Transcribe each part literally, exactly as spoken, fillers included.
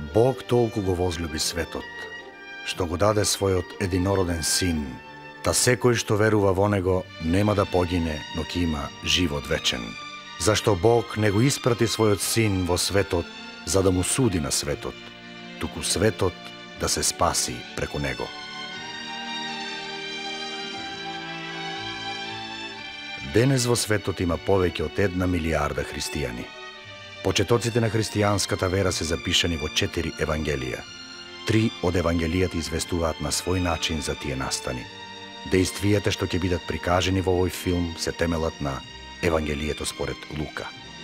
Бог толку го возлюби светот, што го даде својот единороден син, та секој што верува во него нема да погине, но ќе има живот вечен. Зашто Бог не го испрати својот син во светот за да му суди на светот, туку светот да се спаси преку него. Денес во светот има повеќе од една милиарда христијани. Почетоците на христијанската вера се запишани во четири евангелија. Три од евангелијата известуваат на свој начин за тие настани. Дејствијата што ќе бидат прикажени во овој филм се темелат на евангелието според Лука.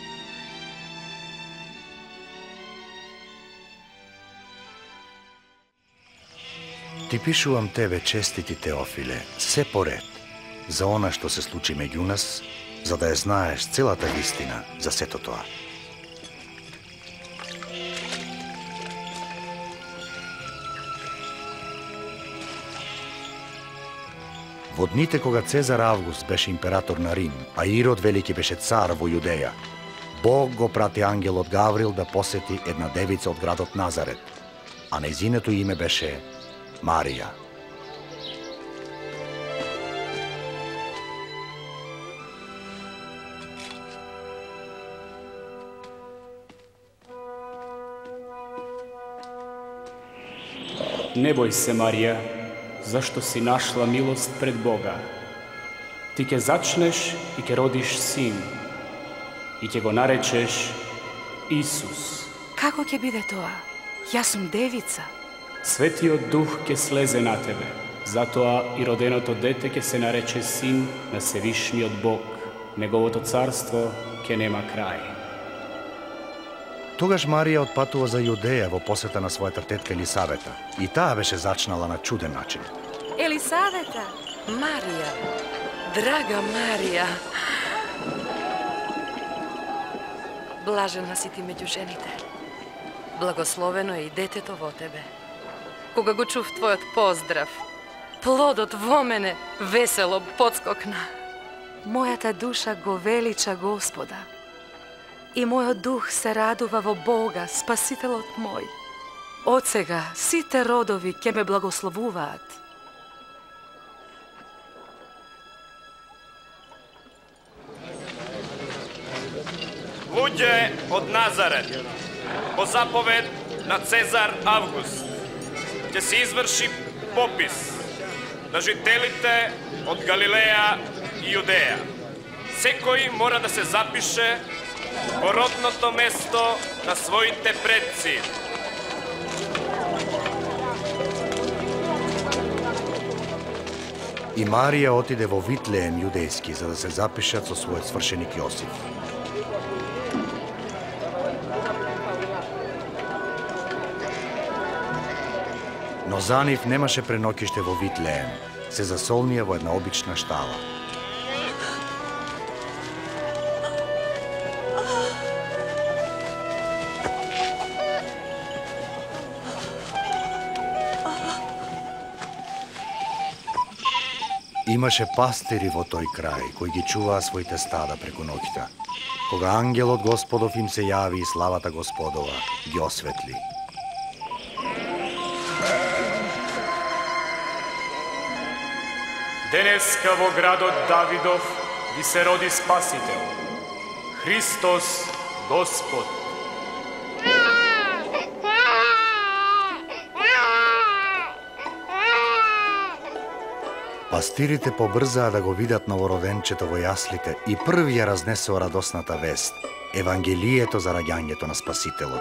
Ти пишувам тебе, честити Теофиле, се поред, за она што се случи меѓу нас, за да ја знаеш целата вистина за сето тоа. Во дните кога Цезар Август беше император на Рим, а Ирод Велики беше цар во Јудеја, Бог го прати ангелот Гаврил да посети една девица од градот Назарет, а нејзиното име беше Марија. Не бој се, Марија, зашто си нашла милост пред Бога. Ти ќе зачнеш и ќе родиш син, и ќе го наречеш Исус. Како ќе биде тоа? Јас сум девица. Светиот Дух ќе слезе на тебе, затоа и роденото дете ќе се нарече син на Севишниот Бог. Неговото царство ќе нема крај. Тогаш Марија отпатува за Јудеја во посета на својата тетка Елисавета. И таа беше зачнала на чуден начин. Елисавета! Марија, драга Марија, блажена си ти меѓу жените. Благословено е и детето во тебе. Кога го чув твојот поздрав, плодот во мене весело подскокна. Мојата душа го велича Господа. И мојот дух се радува во Бога, Спасителот мој. Од сега сите родови ќе ме благословуваат. Луѓе од Назарет, по заповед на Цезар Август, ќе се изврши попис на жителите од Галилеја и Јудеја. Секој мора да се запише во родното место на своите предци. И Марија отиде во Витлеем јудејски за да се запишат со својот свршеник Јосиф. Но за нив немаше преноќиште во Витлеем, се засолнија во една обична штала. Имаше пастири во тој крај, кои ги чуваа своите стада преку ноќта. Кога ангелот Господов им се јави и славата Господова ги осветли. Денеска во градот Давидов ви се роди Спасител, Христос Господ. Пастирите побрзаа да го видат новороденчето во јаслите и први ја разнесоа радосната вест, Евангелието за раѓањето на Спасителот.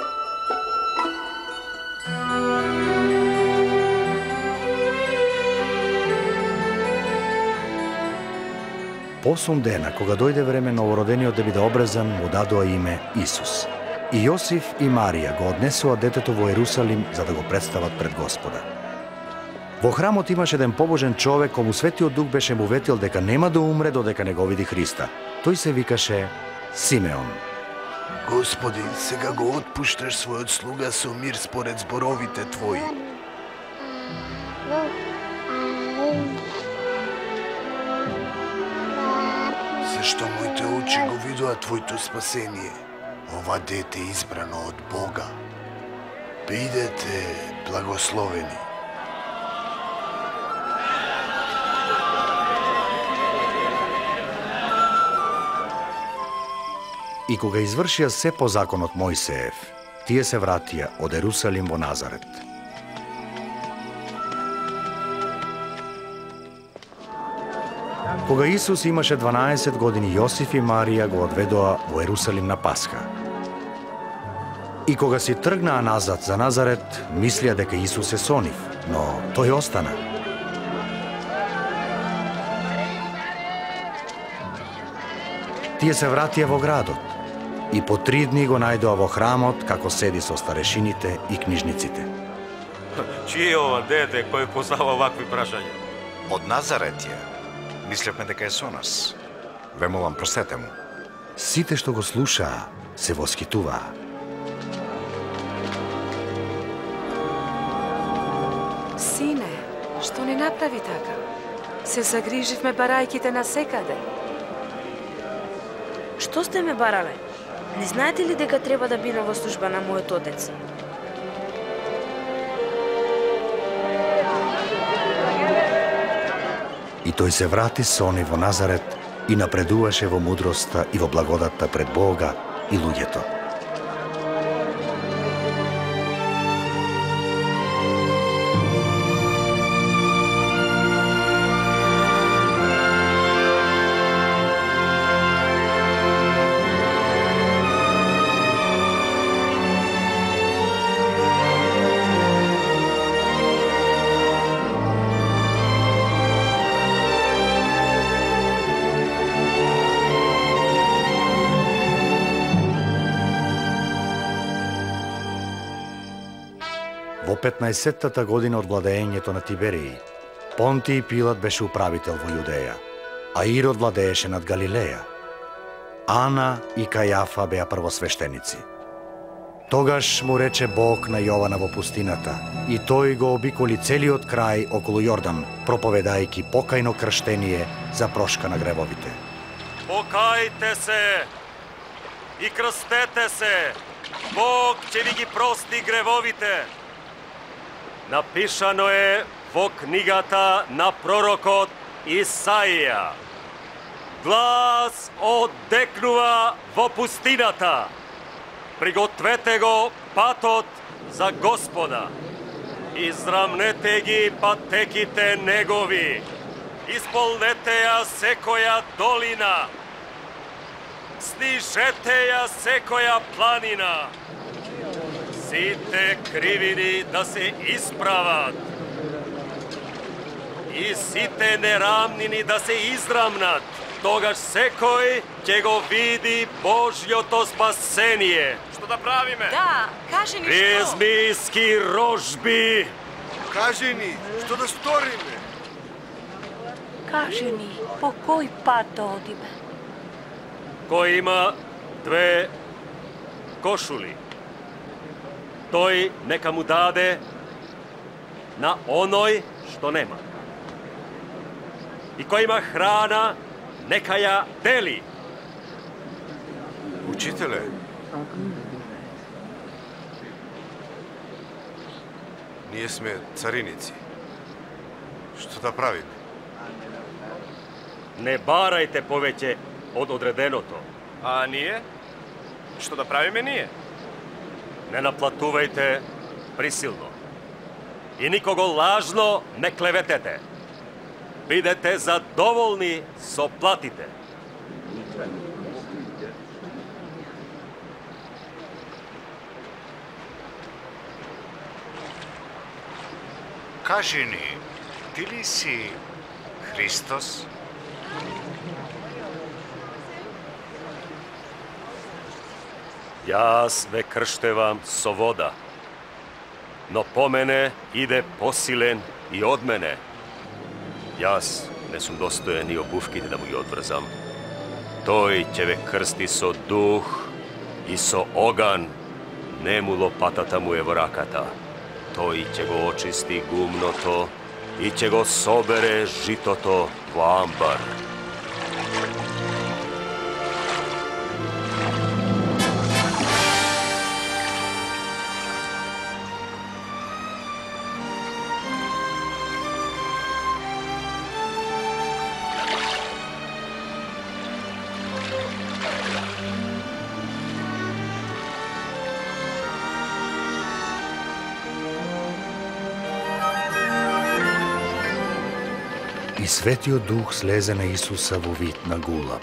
Посум дена, кога дојде време новородениот да биде обрезан, му дадоа име Исус. И Јосиф и Марија го однесоа детето во Ерусалим за да го представат пред Господа. Во храмот имаше еден побожен човек кому Светиот Дух беше му ветил дека нема да умре додека не го види Христа. Тој се викаше Симеон. Господи, сега го отпушташ својот слуга со мир според зборовите Твои. Зашто моите очи го видоа Твоето спасение, ова дете избрано од Бога. Бидете благословени. И кога извршија се по законот Мојсеев, тие се вратија од Ерусалим во Назарет. Кога Исус имаше дванаесет години, Јосиф и Марија го одведоа во Ерусалим на Пасха. И кога си тргнаа назад за Назарет, мислија дека Исус е со нив, но тој остана. Тие се вратија во градот и по три дни го најдоа во храмот како седи со старешините и книжниците. Чие е ова дете кој познава вакви прашања? Од Назарет е. Мислевме дека е со нас. Ве молам, простете му. Сите што го слушаа се восхитуваа. Сине, што не направи така? Се загриживме барајките на секаде. Што сте ме барале? Не знаете ли дека треба да биде во служба на мојот отец? И тој се врати со нив во Назарет и напредуваше во мудроста и во благодатта пред Бога и луѓето. Во петнаесеттата година од владеењето на Тиберии, Понтиј Пилат беше управител во Јудеја, а Ирод владееше над Галилеја. Ана и Кајафа беа првосвештеници. Тогаш му рече Бог на Јована во пустината, и тој го обиколи целиот крај околу Јордан, проповедајќи покајно крштение за прошка на гревовите. Покајте се и крстете се, Бог ќе ви ги прости гревовите. Напишано е во книгата на пророкот Исаија. Глас оддекнува во пустината. Пригответе го патот за Господа. Израмнете ги патеките негови. Исполнете ја секоја долина. Снижете ја секоја планина. Сите кривини да се исправат. И сите нерамнини да се израмнат. Тогаш секој ќе го види Божјото спасение. Што да правиме? Да, кажи ни што. Презмиски рожби. Кажи ни, што да сториме? Кажи ни, по кој пат да одиме? Кој има две кошули, тој нека му даде на оној што нема. И кој има храна, нека ја дели. Учителе, ние сме цариници. Што да правиме? Не барајте повеќе од одреденото. А ние? Што да правиме ние? Не наплатувајте присилно. И никого лажно не клеветете. Бидете задоволни со платите. Кажи ни, ти ли си Христос? Јас ве крштевам со вода, но по мене иде посилен и од мене. Јас не сум достоен и обувките да му ги одврзам. Тој ќе ве крсти со дух и со оган. Нему лопатата му е во раката. Тој ќе го очисти гумното и ќе го собере житото во амбар. И Светиот Дух слезе на Исуса во вид на гулаб.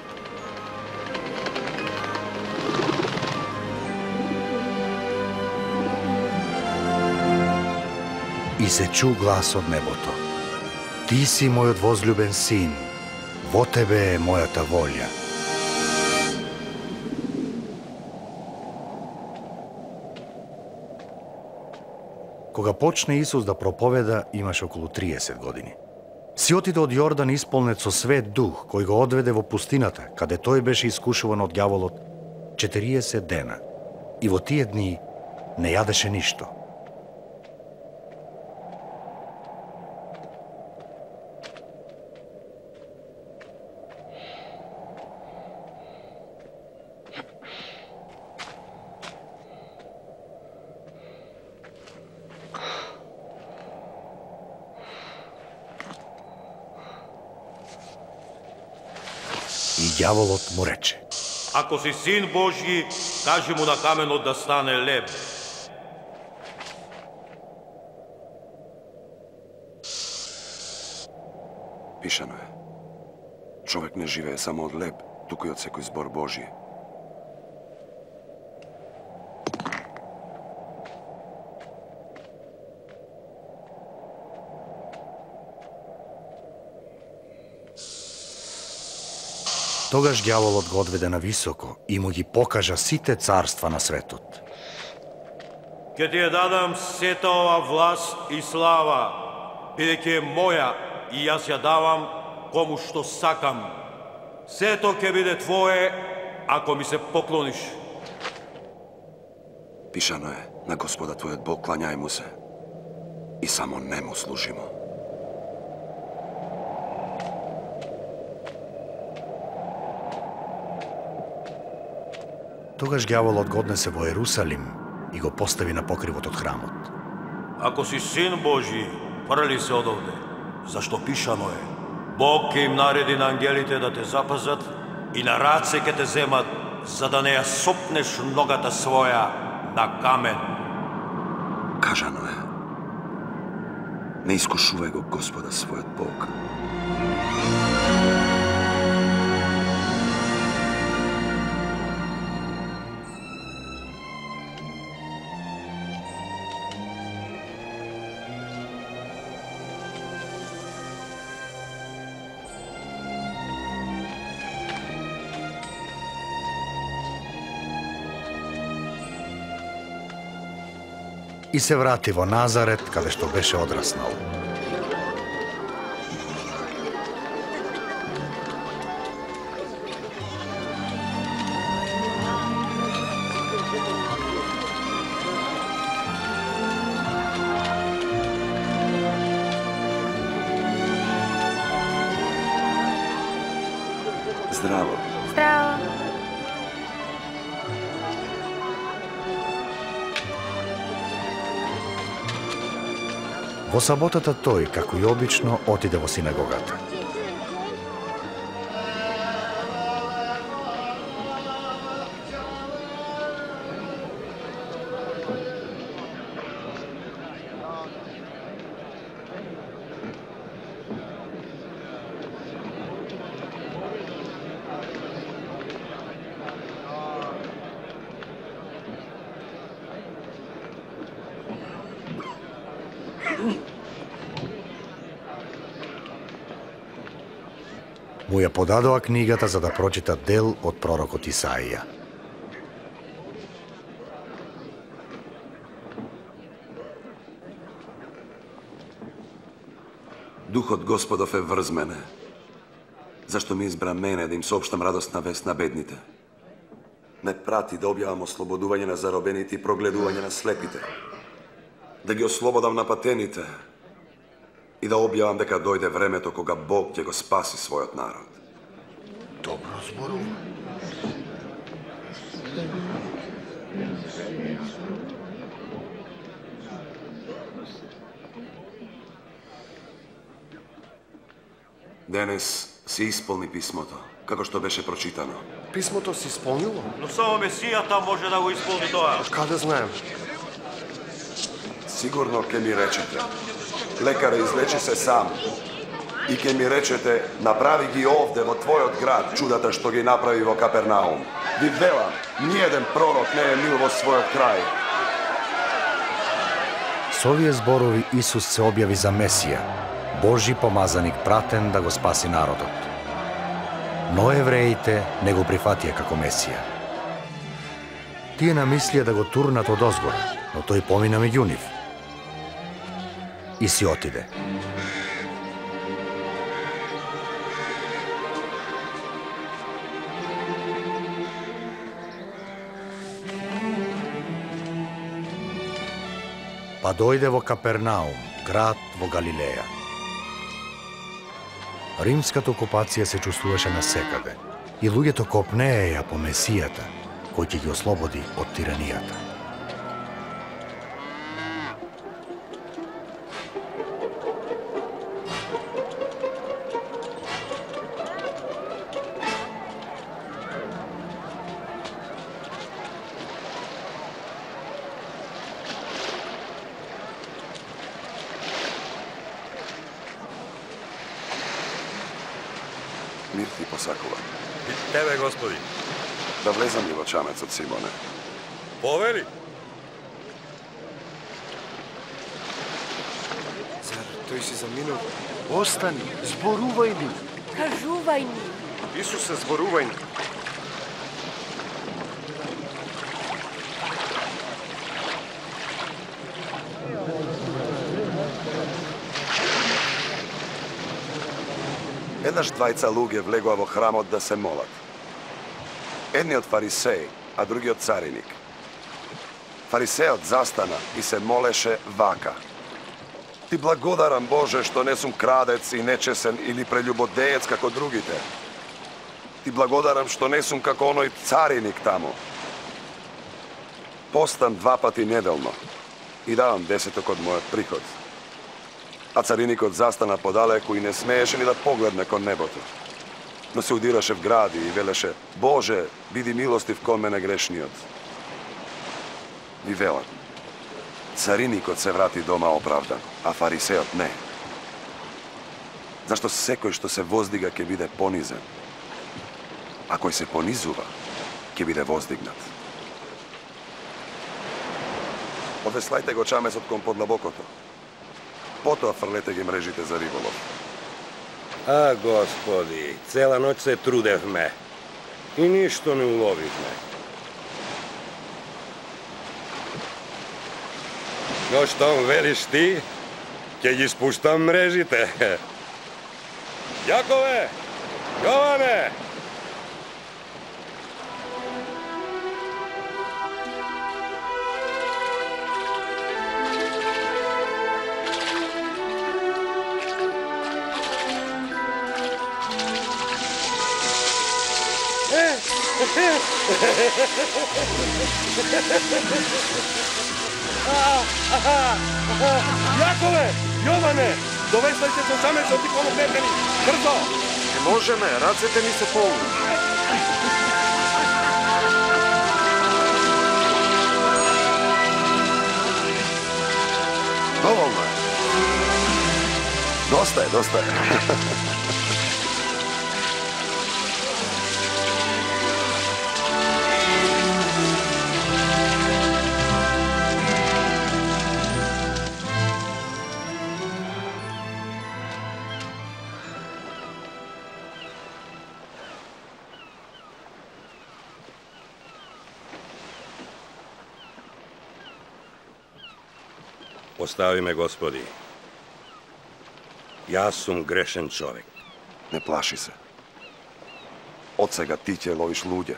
И се чу глас од небото. Ти си мојот возлюбен син, во тебе е мојата волја. Кога почне Исус да проповеда, имаше околу триесет години. Си отиде од Јордан исполнет со свет дух, кој го одведе во пустината, каде тој беше искушуван од ѓаволот четириесет дена. И во тие дни не јадеше ништо. И ѓаволот му рече: Ако си син Божји, кажи му на каменот да стане леб. Пишано е: човек не живее само од леб, туку и од секој збор Божји. Тогаш ѓаволот го одведе на високо и му ги покажа сите царства на светот. Ке ти ја дадам сета ова власт и слава, бидејќи е моја и јас ја давам кому што сакам. Сето ќе биде твое, ако ми се поклониш. Пишано е: на Господа твојот Бог клањај му се и само нему служи му. Тогаш ѓаволот го однесе во Ерусалим и го постави на покривот од храмот. Ако си син Божји, фрли се одовде, зашто пишано е: Бог ќе им нареди на ангелите да те запазат и на раце ќе те земат, за да не ја сопнеш ногата своја на камен. Кажано е: не искушувај го Господа својот Бог. И се врати во Назарет, каде што беше одраснал. Здраво. Здраво. Во саботата тој, како и обично, отиде во синагогата. Му ја подадоа книгата за да прочита дел од пророкот Исаија. Духот Господов е врз мене, зашто ми избра мене да им соопштам радосна вест на бедните. Ме прати да објавам ослободување на заробените и прогледување на слепите, да ги ослободам на патените и да објавам дека дојде времето кога Бог ќе го спаси својот народ. Добро зборува. Денес се исполни писмото, како што беше прочитано. Писмото се исполнило? Но само Месијата може да го исполни тоа. Каде знаем? Сигурно ќе ми речете: лекаре, излечи се сам. i ke mi rečete, napravi gi ovde vo tvojot grad čudata što gi napravi vo Kapernaum. Vi velam, nijedan prorok ne je mil vo svojot kraj. S ovije zborovi Isus se objavi za Mesija, Božji pomazanik praten da go spasi narodot. No jevrejite ne go prihvatije kako Mesija. Tije namislije da go turnat od ozgora, no to i pomina međuniv. I si otide. Pa dojde vo Kapernaum, grad vo Galileja. Римската окупација се чувствуваше насекаде и луѓето копнееја по Месијата, кој ќе ги ослободи од тиранијата. Мир ти посакува. И тебе, Господи. Да влезам ли во чамецот, Симоне? Повели. Зар тој си заминал? Остани, зборувај ни. Кажувај ни. Исусе, зборувај ни. Еднаш двајца луѓе влегоа во храмот да се молат. Едниот фарисеј, а другиот цариник. Фарисеот застана и се молеше вака. Ти благодарам, Боже, што не сум крадец и нечесен или прелюбодеец како другите. Ти благодарам што не сум како оној цариник таму. Постам два пати неделно и давам десеток од мојот приход. А цариникот застана подалеку и не смееше ни да погледне кон небото. Но се удираше в гради и велеше: Боже, биди милостив кон мене грешниот. Ви велам, цариникот се врати дома оправдан, а фарисеот не. Зашто секој што се воздига ќе биде понизен, а кој се понизува ќе биде воздигнат. Одеслајте го чамецот кон подлабокото. Потоа фрлете ги мрежите за риболов. А, Господи, цела ноќ се трудевме и ништо не уловивме. Но штом велиш ти, ќе ги спуштам мрежите. Јакове! Јоване! Јакове! Јоване! Довесајте се чамецот и помогнете ни! Брзо! Не можеме, рацете ни се полни. Доволно е. Доста е, доста е. Остави ме, Господи. Јас сум грешен човек. Не плаши се. Од сега ти ќе ловиш луѓе.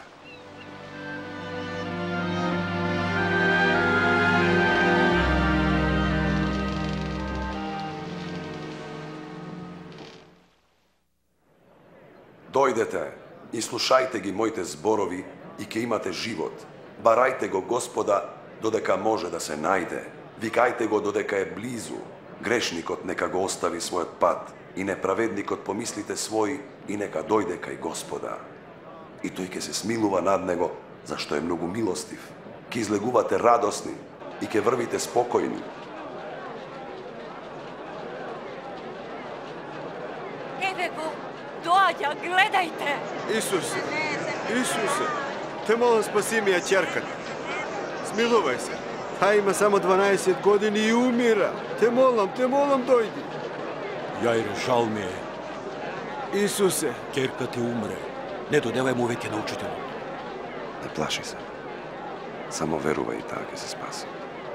Дојдете и слушајте ги моите зборови и ќе имате живот. Барајте го Господа додека може да се најде. Викајте го додека е близу. Грешникот нека го остави својот пат и неправедникот помислите свој и нека дојде кај Господа. И тој ќе се смилува над него, зашто е многу милостив. Ќе излегувате радосни и ќе врвите спокојни. Marija, gledajte! Isuse, Isuse, te molim spasi mi ja ćerka. Smilovaj se. Ta ima samo dvanaest godini i umira. Te molim, te molim, dojdi. Jajre, žal mi je. Isuse. Ćerka ti umre. Ne dodevaj mu veke na učitelju. Ne plaši se. Samo veruvaj i tako se spasi.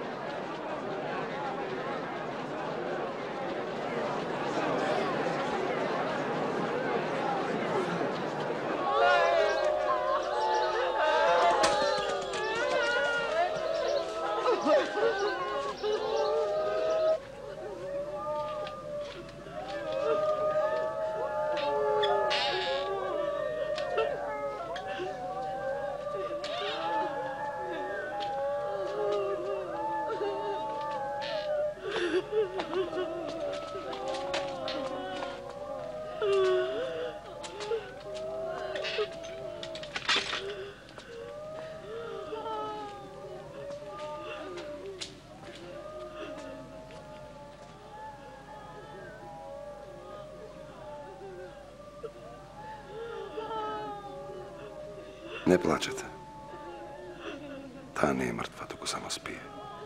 Ne plačete. Ta nije mrtva, dok samo spije.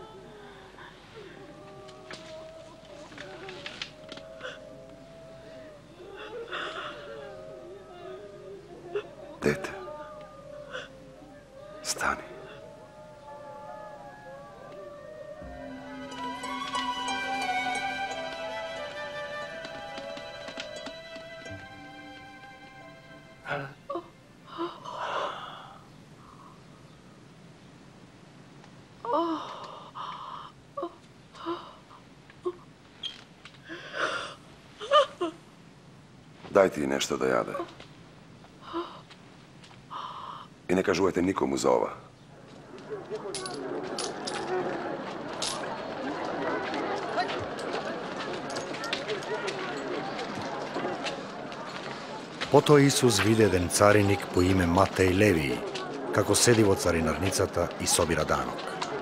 Dete, stani. Daj ti nešto da jade. I ne kažujete nikomu za ova. Пото Исус виде еден цариник по име Матеј Левиј, како седи во царинарницата и собира данок.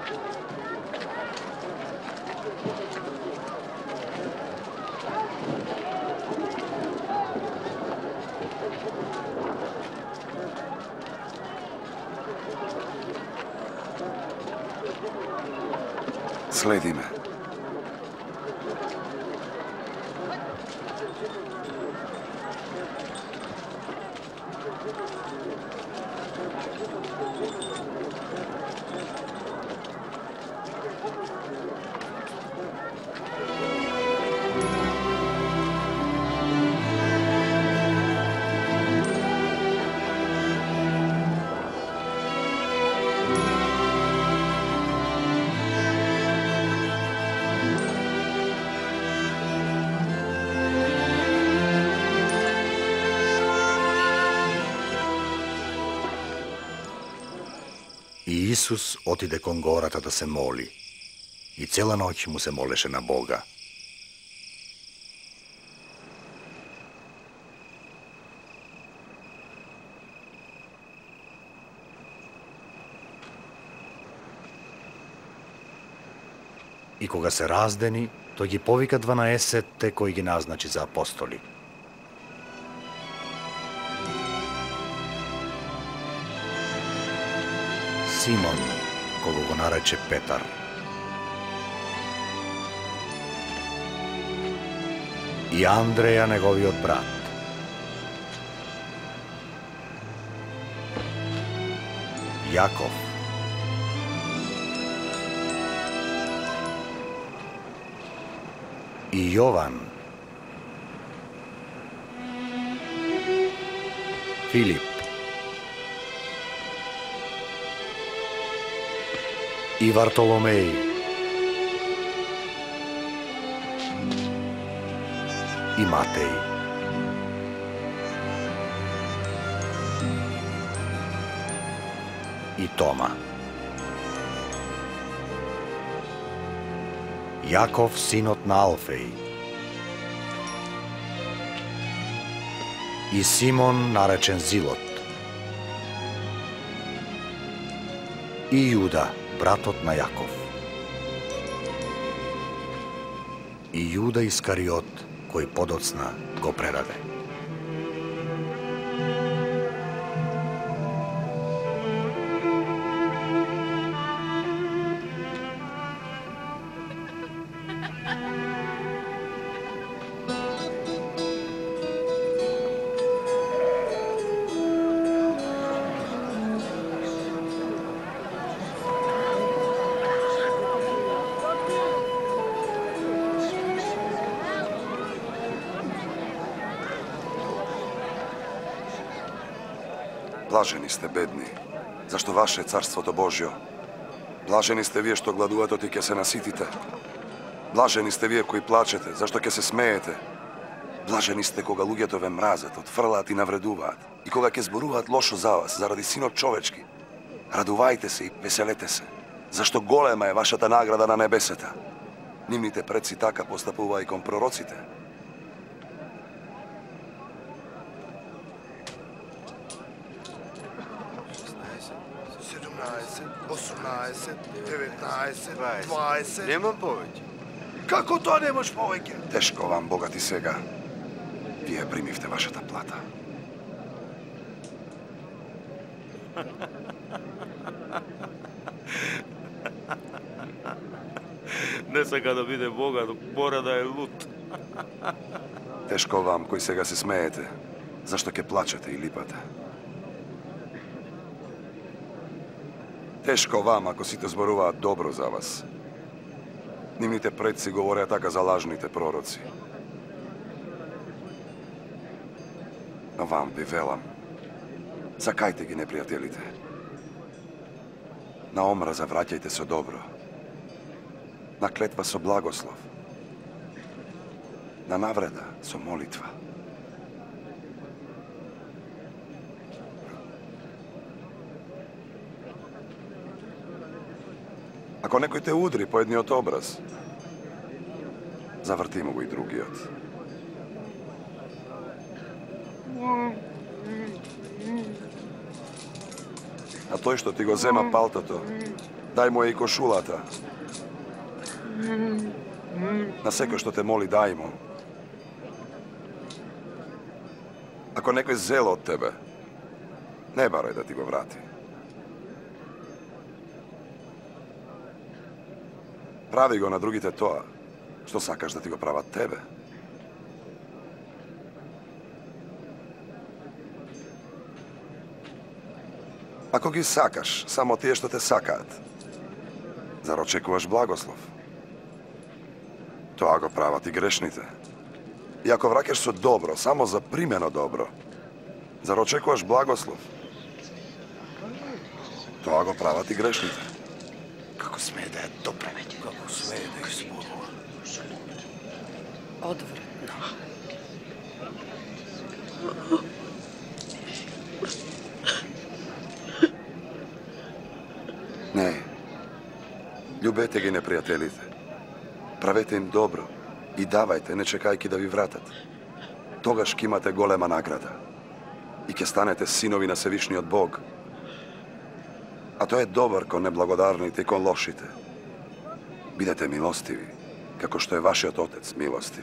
Следи ме. И Исус отиде кон гората да се моли. И цела ноќ му се молеше на Бога. И кога се раздени, тој ги повика дванаесетте кои ги назначи за апостоли. Симон, кого го нарече Петар. И Андреја, неговиот брат. Јаков. И Јован. Филип. И Вартоломеј. И Матеј. И Тома. Јаков, синот на Алфеј. И Симон, наречен Зилот. И Јуда, братот на Јаков. И Јуда Искариот, кој подоцна го предаде. Blaženi ste bedni, zašto vaše carstvo to Božjo. Blaženi ste vije što gladuvate, ti ke se nasitite. Blaženi ste vije koji plačete, zašto ke se smejete. Blaženi ste koga lugetove mrazat, odfrlat i navreduvat. I koga ke zboruvat lošo za vas, zaradi sinot čovečki. Raduvajte se i veselete se, zašto golema je vaša ta nagrada na nebeseta. Nimnite predsi taka postapuva i kom prorocite. osemnaest, devetnaest, dvadeset. Nemam poveće. Kako to nemaš poveke? Teško vam, bogati svega. Vi je primivte vaša ta plata. Ne saka da vide Boga, dok mora da je lut. Teško vam koji se ga se smejete, zašto ke plačete i lipate. Teško vam ako si to zboruva dobro za vas. Nimnite predsi govore, a taka zalažnite proroci. No vam bi velam, zakajte gi neprijateljite. Na omraza vraćajte se dobro. Na kletva so blagoslov. Na navreda so molitva. Ako nekoj te udri po jedni od obraz, zavrtimo go i drugi od. A to je što ti go zema paltato, daj mu je i košulata. Na seko što te moli daj mu. Ako neko je zelo od tebe, ne baraj da ti go vrati. Pravi go na drugi te toa, što sakaš da ti go prava tebe. Ako gi sakaš, samo ti je što te sakat, zar očekuvaš blagoslov? To ako prava ti grešnite. I ako vrakeš su dobro, samo za primjeno dobro, zar očekuvaš blagoslov? To ako prava ti grešnite. Kako smije da je dobro? Kako smije da je smogla? Odvratno. Ne. Ljubete gi neprijateljite. Pravete im dobro i davajte, ne čekajki da vi vratat. Toga škimate golema nagrada. I ke stanete sinovi na sevišnji od Bog. A to je dobar ko neblagodarnite i ko lošite. Bidete milostivi, kako što je vaš otec milostiv.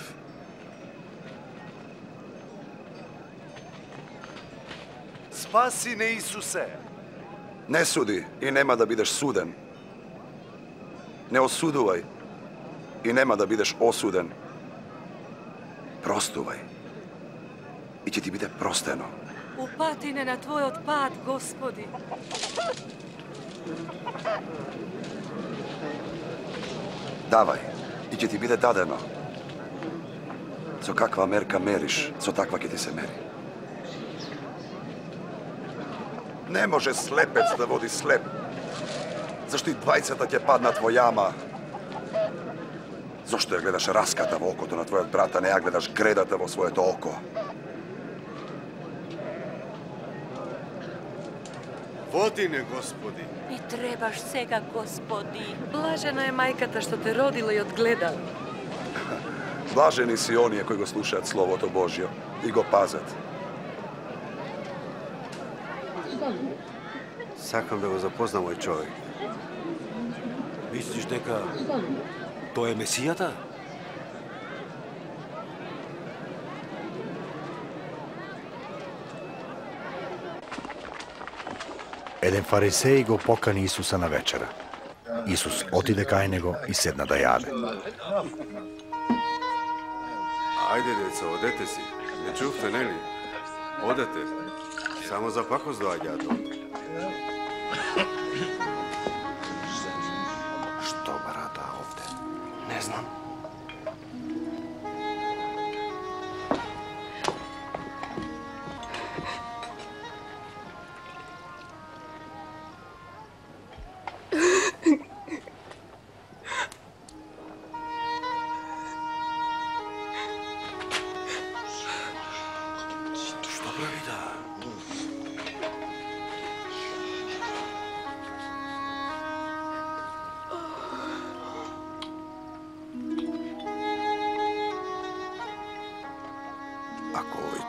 Spasi ne Isuse! Ne sudi i nema da bideš suden. Ne osuduvaj i nema da bideš osuden. Prostuvaj i će ti bide prosteno. Upatine na tvoj otpad, Gospodi. Davaj i će ti bide dadeno. Co kakva merka meriš, co takva ke ti se meri. Ne može slepec da vodi slep. Zašto i dvajceta će pad na tvojama? Zašto je gledaš raskatavo oko to na tvojeg brata, ne ja gledaš gredatavo svoje to oko? Vodine, Gospodi. I trebaš sega, Gospodi. Blažena je majkata što te rodila i odgledala. Blaženi si onije koji go slušat slovo to Božjo i go pazat. Sakam da go zapoznam ovaj čovjek. Misliš дека to je Месијата? Еден фарисеј го покани Исуса на вечера. Исус отиде кај него и седна да јаде. Ajde, deca, odete si. Ne čufte, ne li? Odete. Samo za pakos doaѓаат овде. Što brada ovde? Ne znam.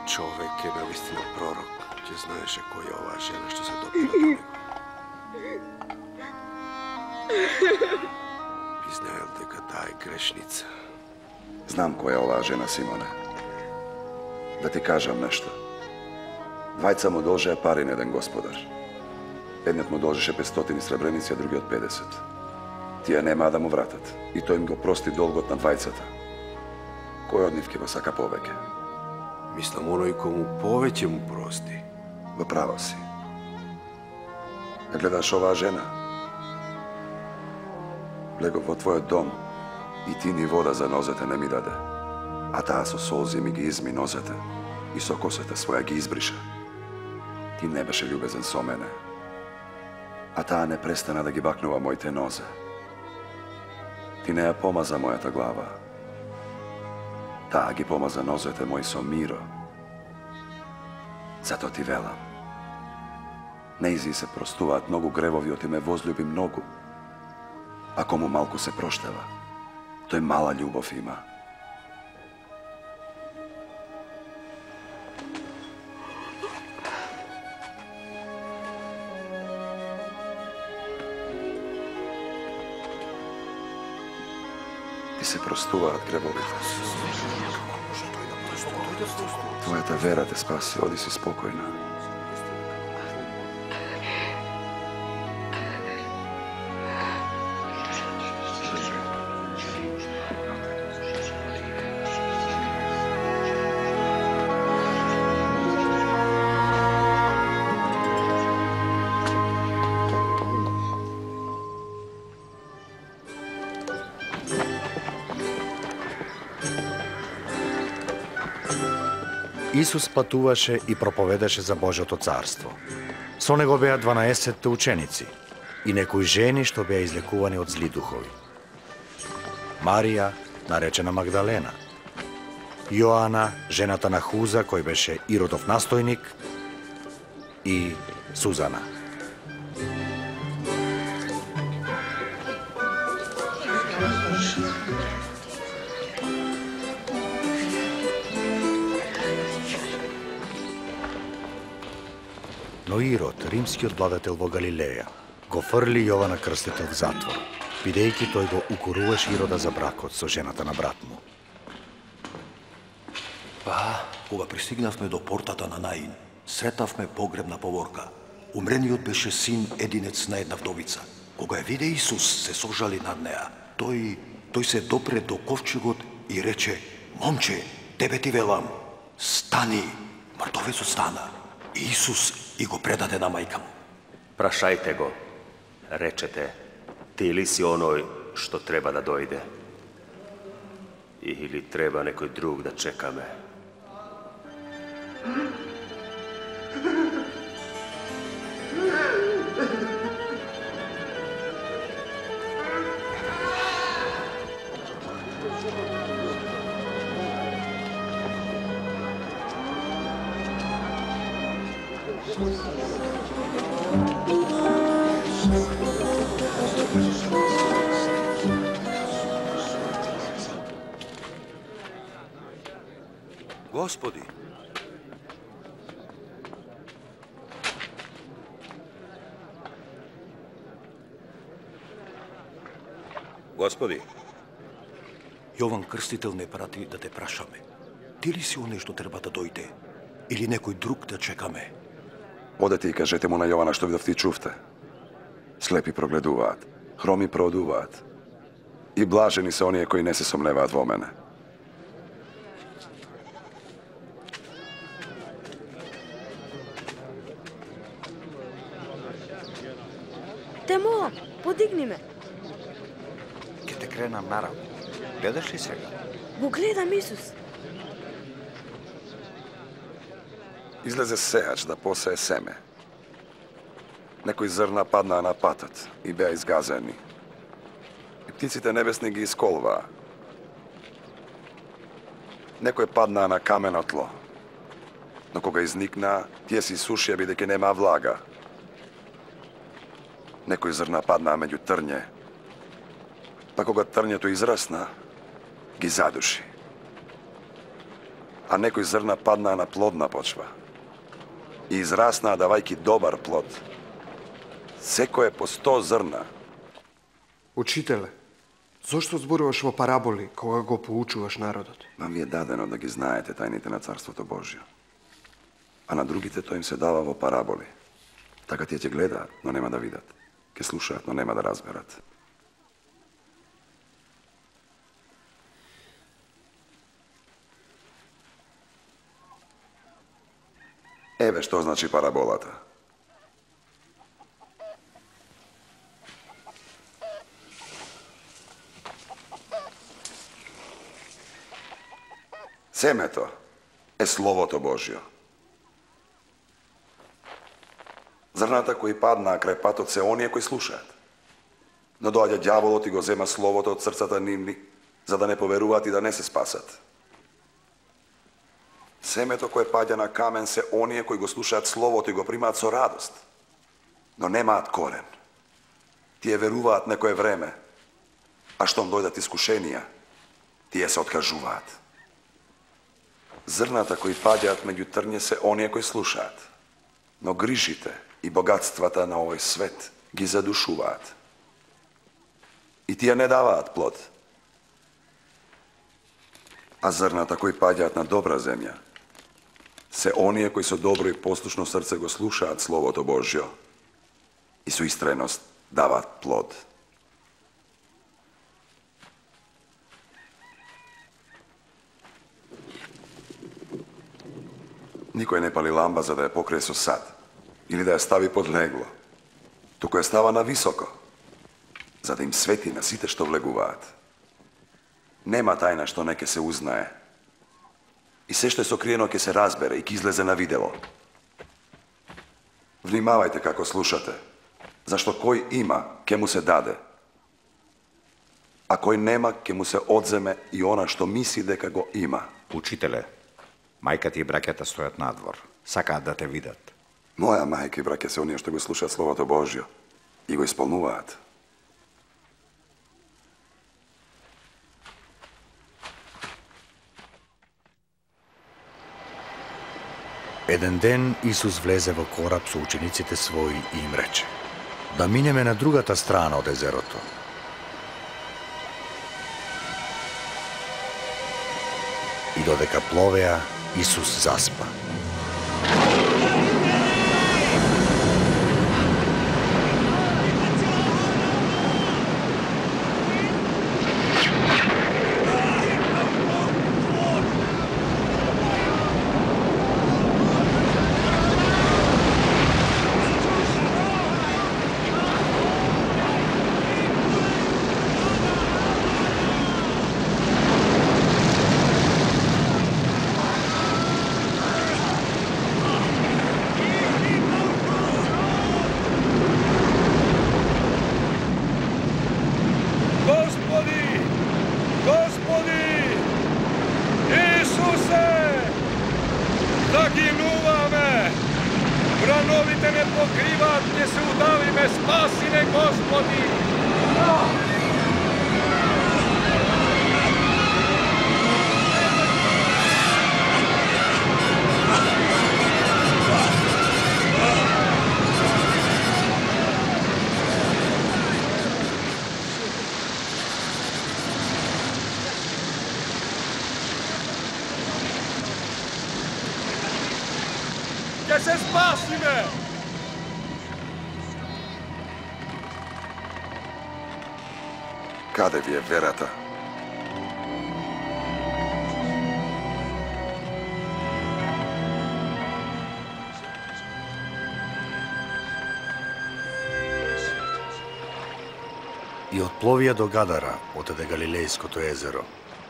човек е наистина пророк. Ќе знаеше која е оваа жена што се допира до него. Би знаел дека таа е грешница. Знам која е оваа жена, Симоне. Да ти кажам нешто. Двајца му должеа пари на еден господар. Еднат му должеше петстотини сребреници, а другиот педесет. Тие немаа да му вратат. И тој им го прости долгот на двајцата. Кој од нив ќе го сака повеќе? Мислам, оној кому повеќе му прости. Во право си. Да гледаш оваа жена? Легов во твојот дом и ти ни вода за нозете не ми даде. А таа со солзи ми ги изми нозете и со косата своја ги избриша. Ти не беше љубезен со мене. А таа не престана да ги бакнува моите нозе. Ти не ја помаза мојата глава. Таа ги помаза нозете мои со миро. Зато ти велам. Неизи се простуваат многу гревови, оти ме возлюби многу. А кому малку се проштава, тој мала љубов има. Ти се простуваат гревовите. Твојата вера те спаси, оди си спокојна. Исус патуваше и проповедаше за Божјото царство. Со него беа дванаесетте ученици и некои жени што беа излекувани од зли духови. Марија, наречена Магдалена, Јоана, жената на Хуза, кој беше Иродов настојник, и Сузана. Но Ирод, римскиот владетел во Галилеја, го фрли Јована Крстител в затвор, бидејќи тој го укоруваше Ирода за бракот со жената на брат му. Па, кога пристигнавме до портата на Наин, сретавме погребна поворка. Умрениот беше син единец на една вдовица. Кога ја виде Исус, се сожали над неа. Тој, тој се допре до ковчегот и рече: "Момче, тебе ти велам, стани!" Мртовецот стана. И Исус и го предаде на мајка му. Прашајте го, речете, ти ли си оној што треба да дојде? Или треба некој друг да чекаме? Господи, Господи, Јован Крстител не прати да те прашаме. Ти ли си оној што треба да дојде? Или некој друг да чекаме? Одете и кажете му на Јована што видовте и чувте. Слепи прогледуваат, хроми проодуваат. И блажени се оние кои не се сомневаат во мене. Те молам, подигни ме. Ке те кренам нараво. Гледаш ли сега? Го гледам Исус. Излезе сеач да посее семе. Некои зрна паднаа на патот и беа изгазени. И птиците небесни ги исколваа. Некои паднаа на камено тло. Но кога изникнаа, тие се исушија бидејќи немаа влага. Некои зрна паднаа меѓу трње. Па кога трњето израсна, ги задуши. a nekoj zrna padna na plodna počva. I izrasna davajki dobar plod. Секо е по сто зрна. Учителе, зошто зборуваш во параболи кога го поучуваш народот? Вам ви е дадено да ги знаете тајните на Царството Божјо. А на другите тој им се дава во параболи. Така тие ќе гледаат, но нема да видат. Ќе слушаат, но нема да разберат. Еве што значи параболата. Семето е Словото Божјо. Зрната кои паднаа крај патот се оние кои слушаат. Но доаѓа ѓаволот и го зема Словото од срцата нивни, за да не поверуваат и да не се спасат. Семето кое паѓа на камен се оние кои го слушаат Словото и го примаат со радост, но немаат корен. Тие веруваат некое време, а штом дојдат искушенија, тие се откажуваат. Зрната кои паѓаат меѓу трње се оние кои слушаат, но грижите и богатствата на овој свет ги задушуваат. И тие не даваат плод. А зрната кои паѓаат на добра земја се оние кои со добро и послушно срце го слушаат Словото Божјо и со истреност даваат плод. Никој не пали ламба за да ја покрие со сад или да ја стави под легло, туку ја става на високо, за да им свети на сите што влегуваат. Нема тајна што не ќе се узнае. И се што е сокриено ќе се разбере и ќе излезе на видело. Внимавајте како слушате, зашто кој има, ќе му се даде, а кој нема, ќе му се одземе и она што мисли дека го има. Учителе, мајката и браќата стојат надвор. Сакаат да те видат. Моја мајка и браќа се оние што го слушаат Словото Божјо и го исполнуваат. Еден ден Исус влезе во кораб со учениците своји и им рече: да минеме на другата страна од езерото. И додека пловеа, Исус заспа. се спасиме! Каде ви е верата? И отпловија до Гадара, отеде Галилејското езеро.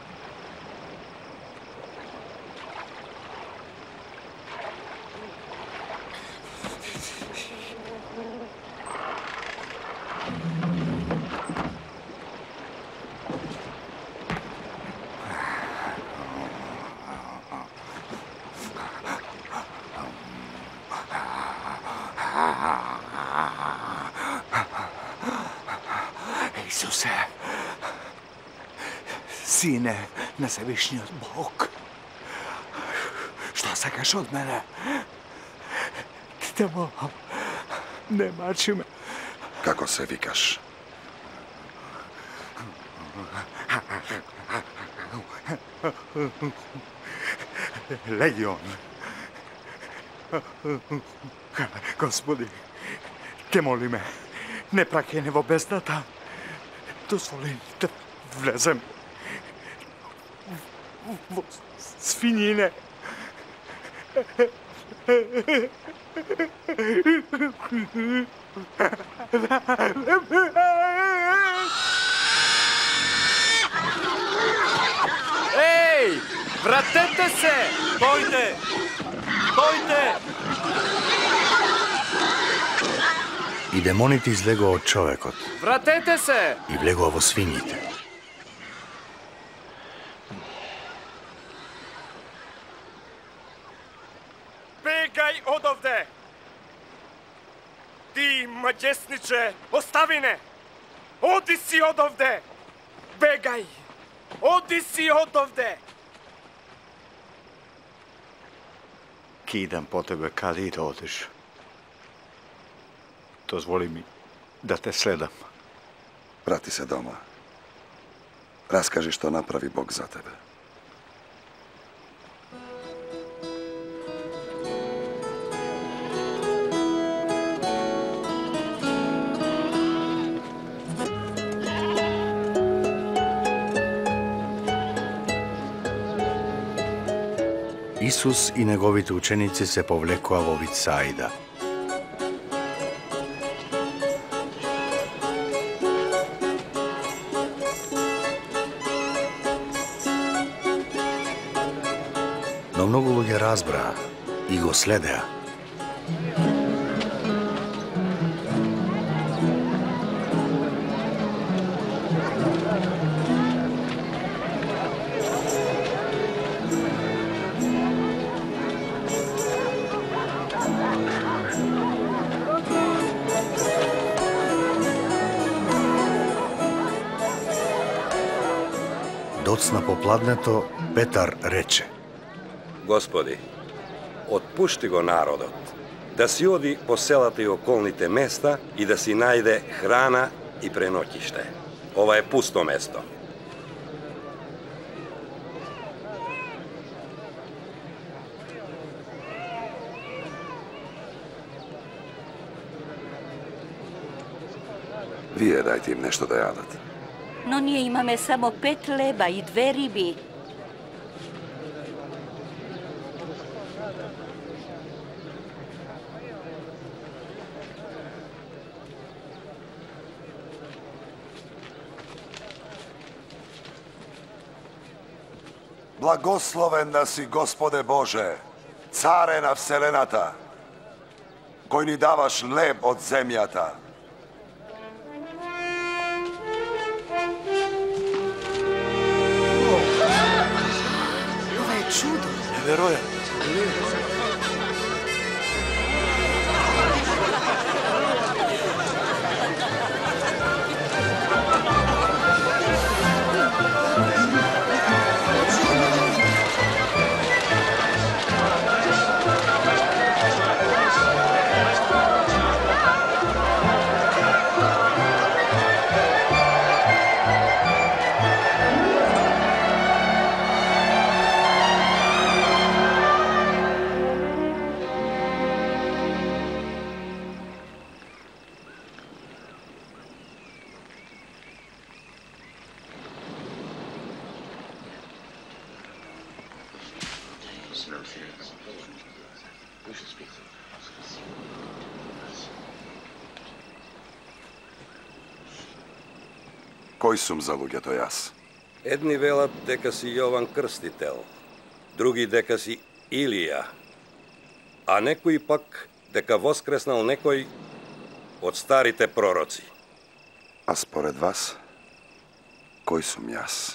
Исусе, Сине на Всевишниот Бог, сакаш од мене? Те молам, не мачи ме. Како се викаш? Легион. Господи, те молиме, не пракај не во бездната. Дозволи да влезем во свињине. Еј, вратете се! Дојде! Дојде! И демоните излегоа од човекот. Вратете се! И влегоа во свињите. Бегај одовде! Ти, маđесниче, остави не! Оди си одовде! Бегај! Оди си одовде! Ки идам по тебе, каде и да одиш. Дозволи ми да те следам. Vrati se doma. Raskaži što napravi Bog za tebe. Исус и неговите ученици се повлекоа во Вицаида. Но многу луѓе разбраа и го следеа. Доцна попладнето, Петар рече: Господи, отпушти го народот, да си оди по селата и околните места и да си најде храна и преноќиште. Ова е пусто место. Вие дајте им нешто да јадат. Но ние имаме само пет леба и две риби. Благословен да си, Господе Боже, царе на вселената, кој ни даваш леб од земјата. Ова е чудо. Неверојатно. Кој сум за луѓето јас? Едни велат дека си Јован Крстител, други дека си Илија, а некои пак дека воскреснал некој од старите пророци. А според вас, кој сум јас?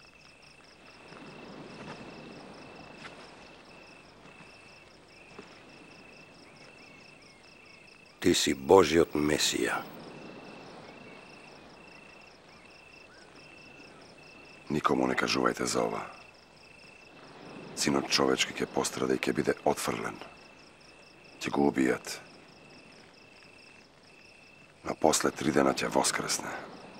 Ти си Божиот Месија. Никому не кажувајте за ова. Sinot човечки ќе пострада и ќе биде отфрлен. Ќе го убијат. Но после три дена ќе воскресне.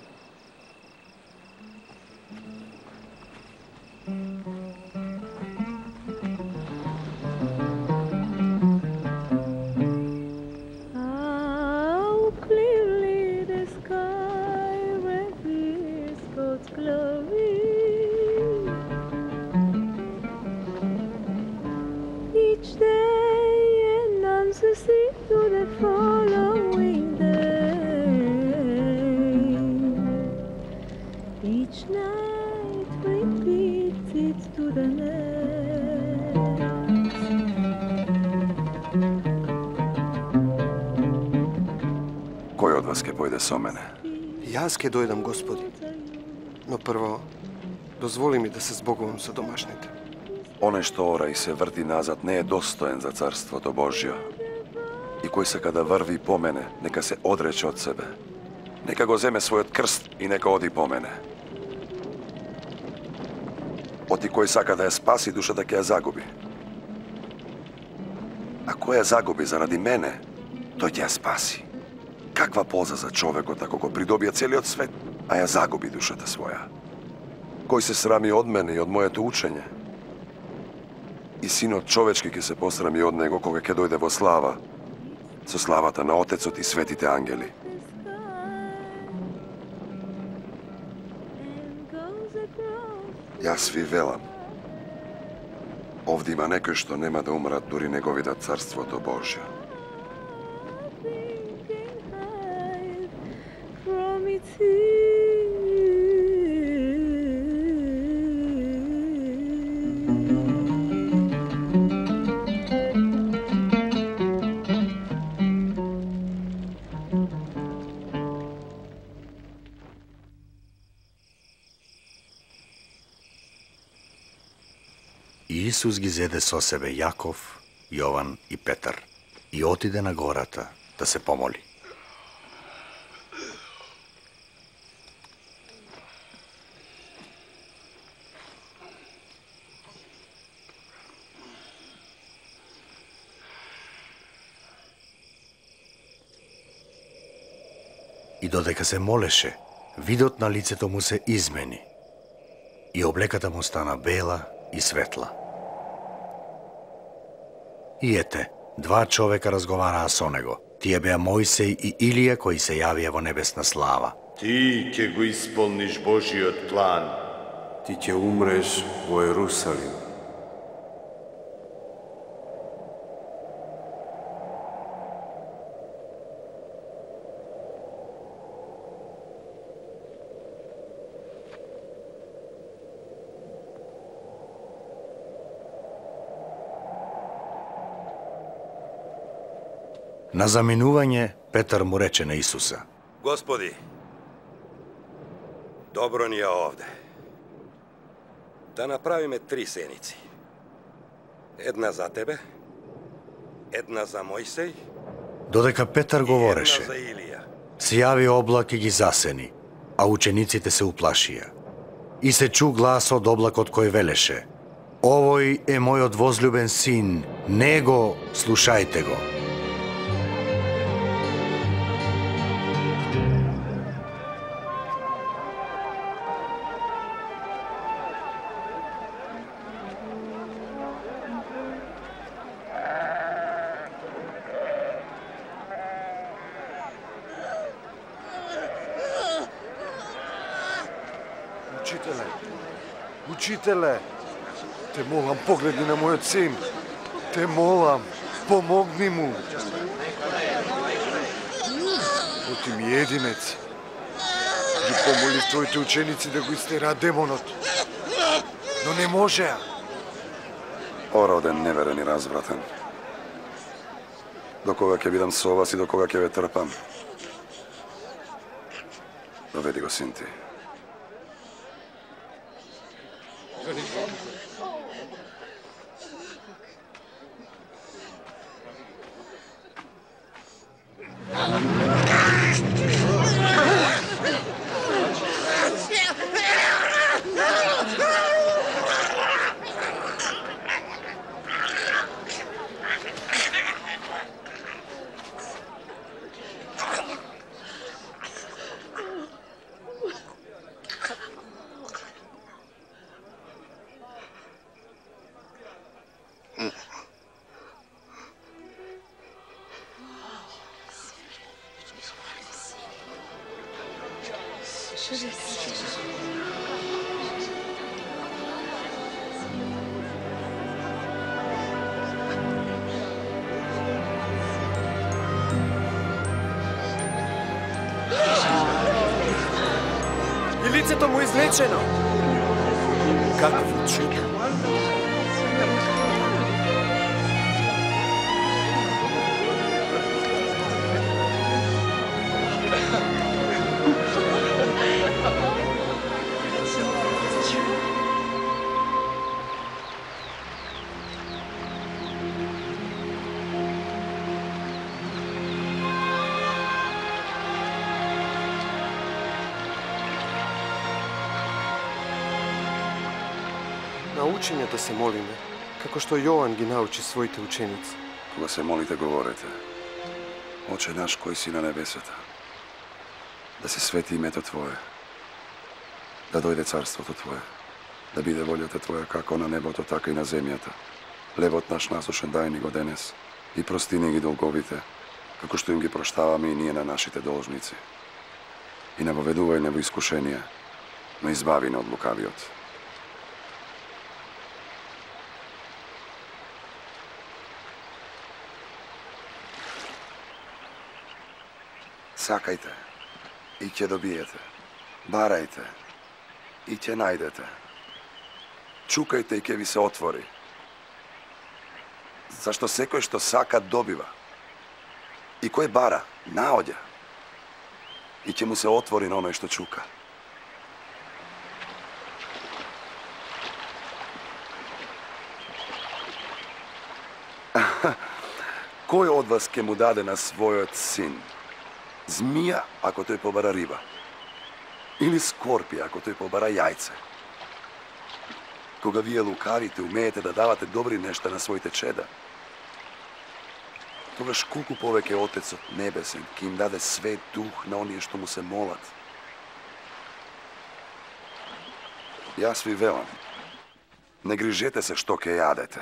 Кој од вас ќе појде со мене? Јас ќе дојдам, Господи. Но прво, дозволи ми да се збогувам со домашните. Оне што ора и се врти назад не е достоен за Царството Божјо. И кој сака да врви по мене, нека се одрече од себе. Нека го земе својот крст и нека оди по мене. Оти кој сака да ја спаси, душата ќе ја загуби. А кој ја загуби заради мене, тој ќе ја спаси. Каква полза за човекот ако го придобија целиот свет, а ја загуби душата своја? Кој се срами од мене и од моето учење? И синот човечки ќе се посрами од него кога ќе дојде во слава, со славата на Отецот и светите ангели. Јас ви велам, овде има некој што нема да умрат дури не го видат Царството Божјо. Исус ги зеде со себе Јаков, Јован и Петар и отиде на гората да се помоли. И додека се молеше, видот на лицето му се измени и облеката му стана бела и светла. И ете, два човека разговараа со него. Тие беа Мојсей и Илија кои се јавија во небесна слава. Ти ќе го исполниш Божиот план. Ти ќе умреш во Ерусалим. На заминување, Петар му рече на Исуса: Господи, добро ни е овде. Да направиме три сеници. Една за тебе, една за Мојсей, Додека Петар говореше, една за Илија. се јави облак и ги засени, а учениците се уплашија. И се чу глас од облакот кој велеше: Овој е мојот возлюбен син, него слушајте го. Учителе, учителе, те молам, погледни на мојот син. Те молам, помогни му. Оти ми единец. Ги помоли твоите ученици да го истераат демонот. Но не можеа. Ороден, неверен и развратен. До кога ќе бидам со вас и до кога ќе ве трпам? Доведи го, син ти. И лицето му излечено. Какво чудо! Научи да се молиме, како што Јован ги научи своите ученици. Кога се молите, говорете: Оче наш кој си на небесата, да се свети името Твое, да дојде царството Твое, да биде волјата Твоја како на небото, така и на земјата. Левот наш насушен дај ни го денес и прости ни ги долговите, како што им ги проштаваме и ние на нашите должници. И не воведувај не во искушение, но избави не од лукавиот. Сакајте и ќе добиете. Барајте и ќе најдете. Чукајте и ќе ви се отвори. Зашто секој што сака добива. И кој бара, наоѓа. И ќе му се отвори на оној што чука. Кој од вас ќе му даде на својот син змија ако тој побара риба? Или скорпија ако тој побара јајце? Кога вие лукавите умеете да давате добри нешта на своите чеда, тогаш колку повеќе Отецот Небесен ќе им даде свет дух на оние што му се молат. Јас ви велам, не грижете се што ќе јадете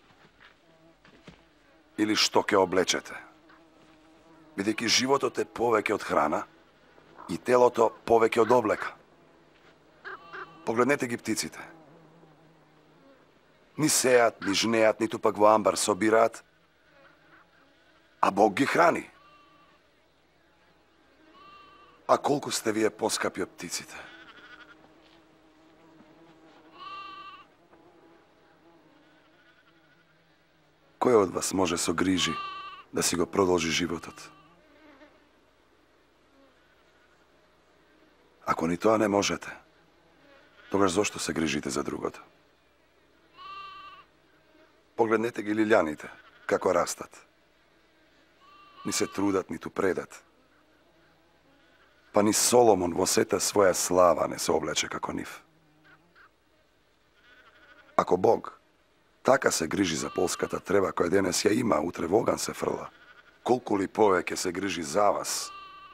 или што ќе облечете, бидејќи животот е повеќе од храна и телото повеќе од облека. Погледнете ги птиците. Ни сеат, ни жнеат, ниту пак во амбар собираат, а Бог ги храни. А колку сте вие поскапи од птиците? Кој од вас може со грижи да си го продолжи животот? Ако ни тоа не можете, тогаш зошто се грижите за другото? Погледнете ги лилјаните, како растат. Ни се трудат, ниту предат. Па ни Соломон во сета своја слава не се облече како нив. Ако Бог така се грижи за полската трева која денес ја има, утре во оган се фрла, колку ли повеќе се грижи за вас?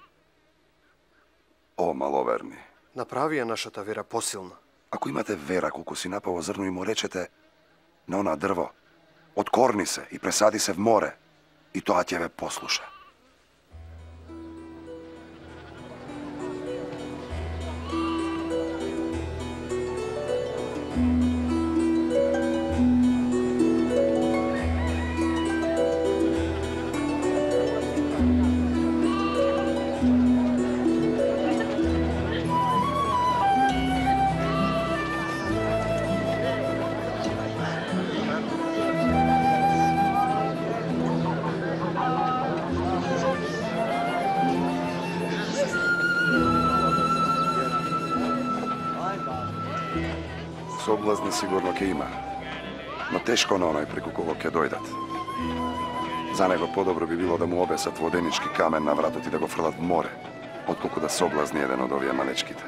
О, маловерни! Направи ја нашата вера посилна. Ако имате вера колку си напаво зрно и му речете на она дрво, откорни се и пресади се в море, и тоа ќе ве послуша. Соблазни сигурно ќе има, но тешко на оној преку кого ќе дојдат. За него подобро би било да му обесат воденички камен на вратот и да го фрлат в море, отколку да соблазни еден од овие малечките.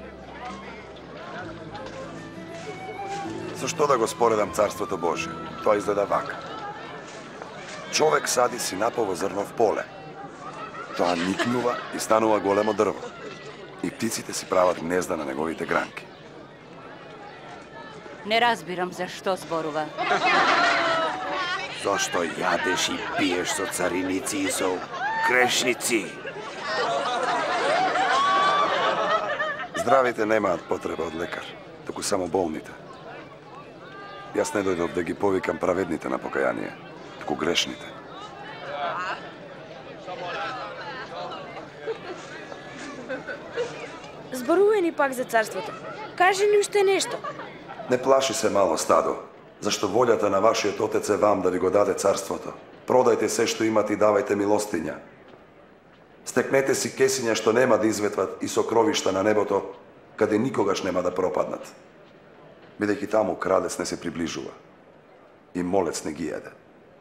Зашто да го споредам Царството Божие? Тоа изгледа вака. Човек сади си напово зрно в поле. Тоа никнува и станува големо дрво. И птиците си прават гнезда на неговите гранки. Не разбирам зашто зборува. Зашто јадеш и пиеш со цариници и со грешници? Здравите немаат потреба од лекар, туку само болните. Јас не дојдов да ги повикам праведните на покаяние, туку грешните. Зборувај ни пак за царството. Кажи ни уште нешто. Не плаши се мало стадо, зашто волјата на вашиот отец е вам да ви го даде царството. Продајте се што имате и давајте милостиња. Стекнете си кесиња што нема да изветват и сокровишта на небото, каде никогаш нема да пропаднат. Бидејќи таму крадец не се приближува и молец не ги еде.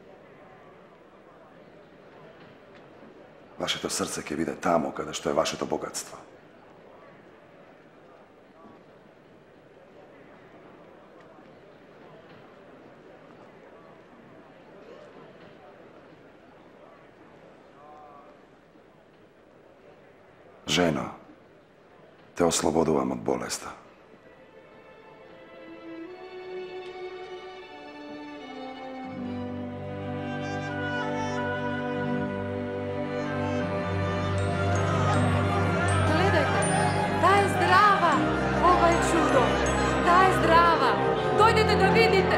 Вашето срце ќе биде таму каде што е вашето богатство. Жено, те ослободувам од болеста. Гледајте, таа е здрава! Ова е чудо! Таа е здрава! Дојдете да видите!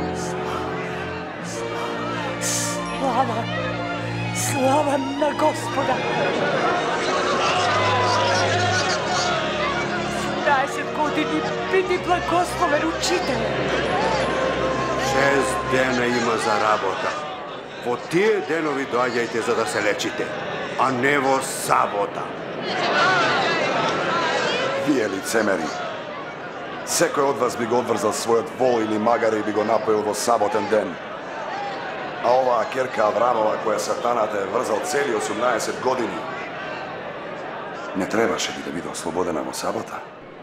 Слава! Слава на Господа! седемнаесет години биди благословен учителе. Шест дена има за работа. Во тие денови доаѓајте за да се лечите, а не во сабота. Вие лицемери, секој од вас би го одврзал својот вол или магаре и би го напоил во саботен ден. А оваа керка Аврамова која сатаната е врзал цели осумнаесет години, не требаше ли да биде ослободена во сабота?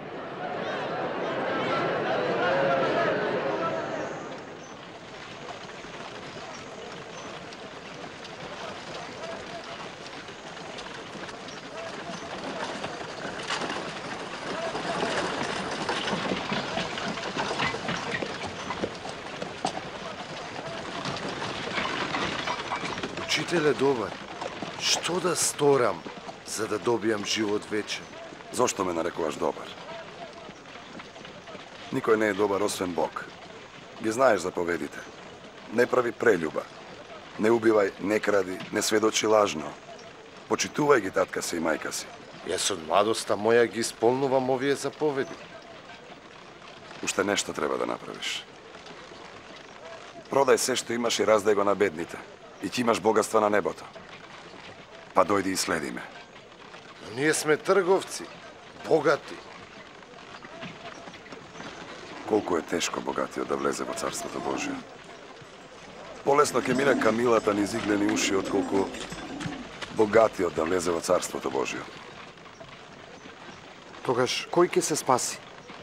Учителе добар, што да сторам за да добијам живот вечен? Зошто ме нарекуваш добар? Никој не е добар освен Бог. Ги знаеш заповедите. Не прави прелюба. Не убивај, не кради, не сведочи лажно. Почитувај ги татка си и мајка си. Јас од младоста моја ги исполнувам овие заповеди. Уште нешто треба да направиш. Продај се што имаш и раздај го на бедните. И ти имаш богатства на небото. Па дојди и следи ме. Но ние сме трговци, богати. Колку е тешко богатиот да влезе во Царството Божие. Полесно ќе мине камилата низ иглени уши, отколку богатиот да влезе во Царството Божие. Тогаш, кој ќе се спаси?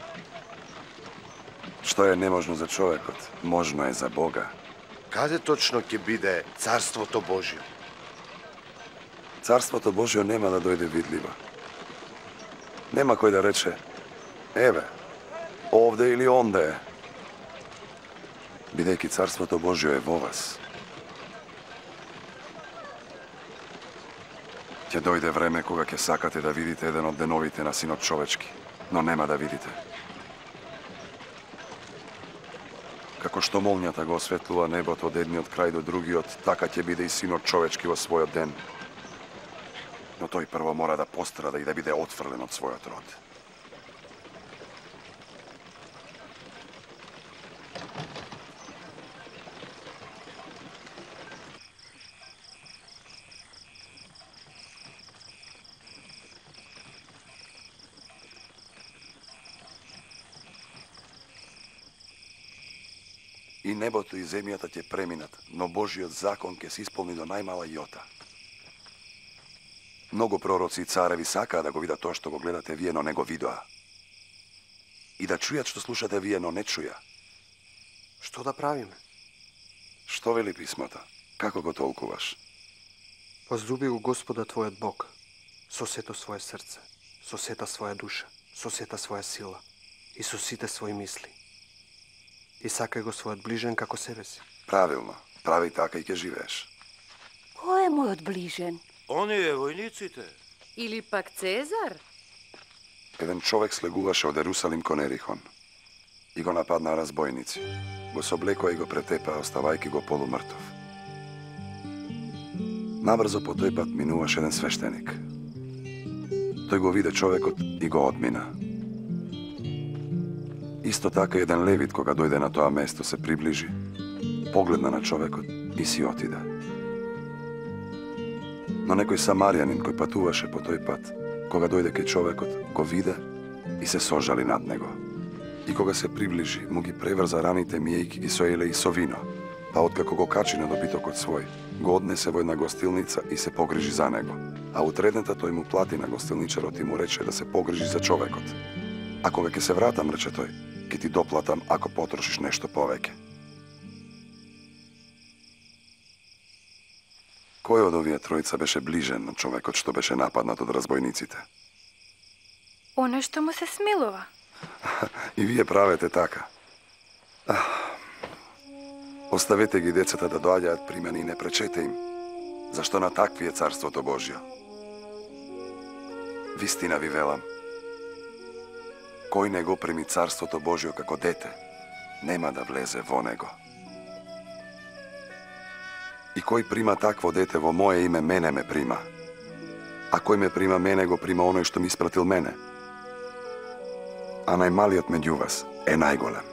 Што е неможно за човекот, можно е за Бога. Каде точно ќе биде Царството Божие? Царството Божие нема да дојде видливо. Нема кој да рече, еве, овде или онде е. Бидејќи Царството Божие е во вас. Ќе дојде време кога ќе сакате да видите еден од деновите на Синот човечки, но нема да видите. Како што молњата го осветлува небото од едниот крај до другиот, така ќе биде и Синот човечки во својот ден. Но тој прво мора да пострада и да биде отфрлен од својот род. И небото и земјата ќе преминат, но Божиот закон ќе се исполни до најмала јота. Многу пророци и цареви сакаа да го видат тоа што го гледате вие, но не го видоа. И да чујат што слушате вие, но не чуја. Што да правиме? Што вели писмото? Како го толкуваш? Возлюби го Господа твојот Бог, со сето свое срце, со сета своја душа, со сета своја сила и со сите своји мисли. И сакај го својот ближен како себе си. Правилно. Прави така и ќе живееш. Кој е мојот ближен? Оние војниците. Или пак Цезар? еден човек слегуваше од Ерусалим кон Ерихон. И го нападнаа разбойници. Го соблекоа и го претепаа, оставајќи го полумртов. Набрзо по тој пат минуваше еден свештеник. Тој го виде човекот и го одмина. Исто така еден левит, кога дојде на тоа место, се приближи, погледна на човекот и си отиде. Но некој самарјанин кој патуваше по тој пат, кога дојде кај човекот, го виде и се сожали над него. И кога се приближи, му ги преврза раните, миејки ги со еле и со вино, па откако го качи на добитокот свој, го однесе во една гостилница и се погрижи за него. А утредната тој му плати на гостилничарот и му рече да се погрижи за човекот. А кога ќе се вратам, рече тој, ќе ти доплатам ако потрошиш нешто повеќе. Кој од овие тројца беше ближен на човекот што беше нападнат од разбойниците? Оној што му се смилува. И вие правете така. Оставете ги децата да доаѓаат при мене и не пречете им, зашто на такви е Царството Божјо. Вистина ви велам, кој не го прими Царството Божјо како дете, нема да влезе во него. И кој прима такво дете во моje име, мене ме прима. А кој ме прима мене, го прима оној што ми испратил мене. А најмалиот меѓу вас е најголем.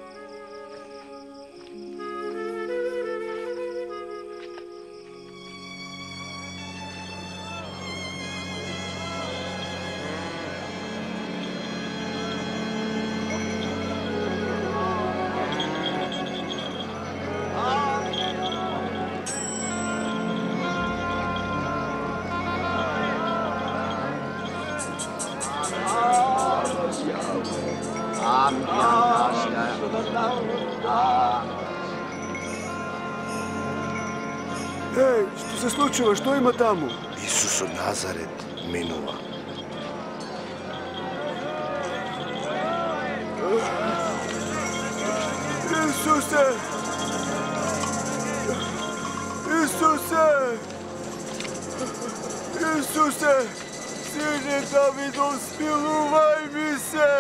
Еј, што се случува? Што има таму? Исус од Назарет минува. Исусе! Исусе! Исусе! Сине Давидов, смилувај ми се!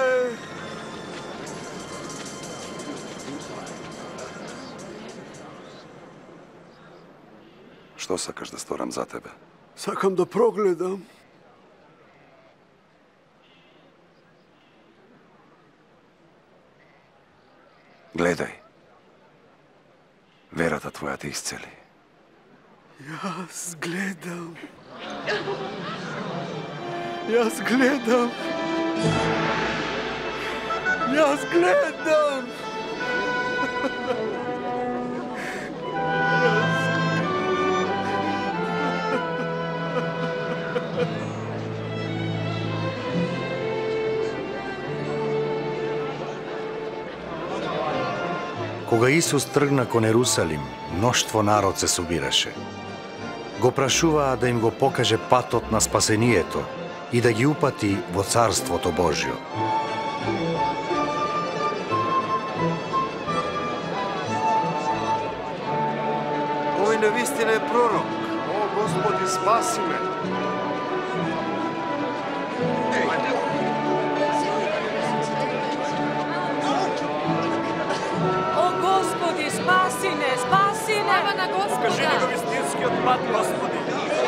Што сакаш да сторам за тебе? Сакам да прогледам. Гледај. Верата твоја те исцели. Јас гледам. Јас гледам. Јас гледам. Кога Исус тргна кон Ерусалим, мноштво народ се собираше. Го прашуваа да им го покаже патот на спасението и да ги упати во Царството Божјо. Овој навистина е пророк. О, Господи, спаси ме. Спаси не, спаси не! Слава на Господа! Покажи ни го вистинскиот пат, Господи!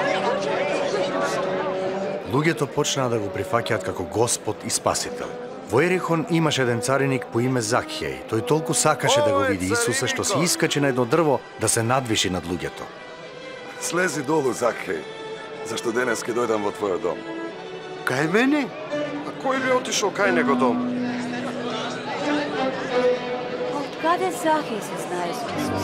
Луѓето почнаа да го прифаќаат како Господ и Спасител. Во Ерихон имаше еден цариник по име Закхеј. Тој толку сакаше да го види Исуса што се искачи на едно дрво да се надвиши над луѓето. Слези долу, Закхеј, зашто денес ке дојдам во твојот дом. Кај мене? А кој би отишол кај него дом? Каде Захеј се знае со Исус?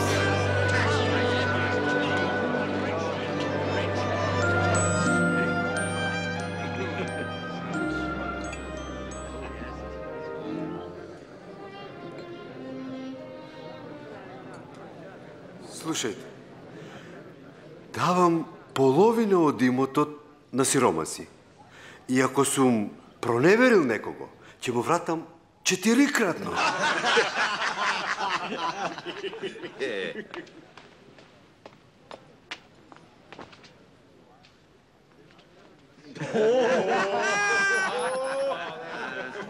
Слушајте, давам половина од имотот на сиромаси. И ако сум проневерил некого, ќе му вратам четирикратно.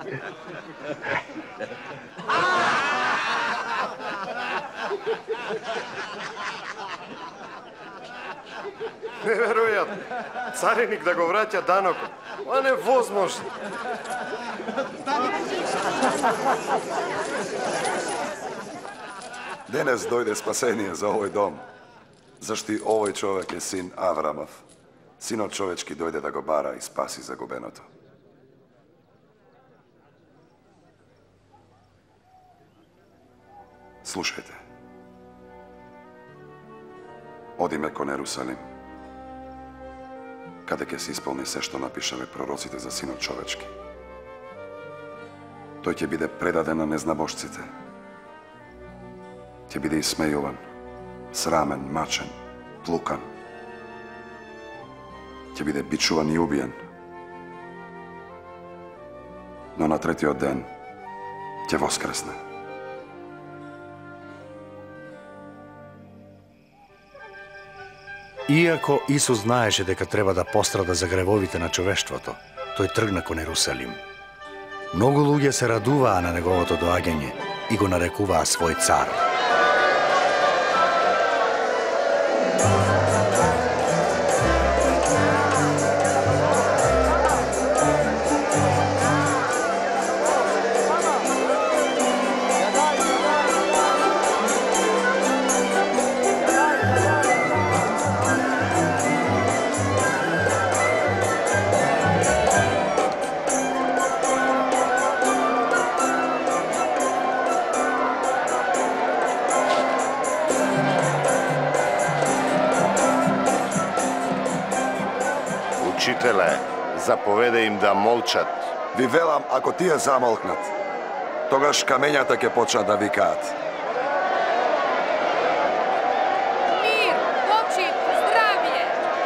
Неверојатно. Цариник да го враќа данокот. Ова невозможно. Денес дојде спасение за овој дом, зашто и овој човек е син Аврамов. Синот човечки дојде да го бара и спаси загубеното. Слушајте. Одиме кон Ерусалим, каде ќе се исполни се што напишале пророците за синот човечки. Тој ќе биде предаден на незнабожците. Ќе биде исмејуван, срамен, мачен, тлукан. Ќе биде бичуван и убиен. Но на третиот ден ќе воскресне. Иако Исус знаеше дека треба да пострада за гревовите на човештвото, тој тргна кон Ерусалим. Многу луѓе се радуваа на неговото доаѓање и го нарекуваа свој цар. Учителе, заповеда им да молчат. Ви велам, ако тие замолкнат, тогаш камењата ќе почнат да викаат. Мир, почит, здравје!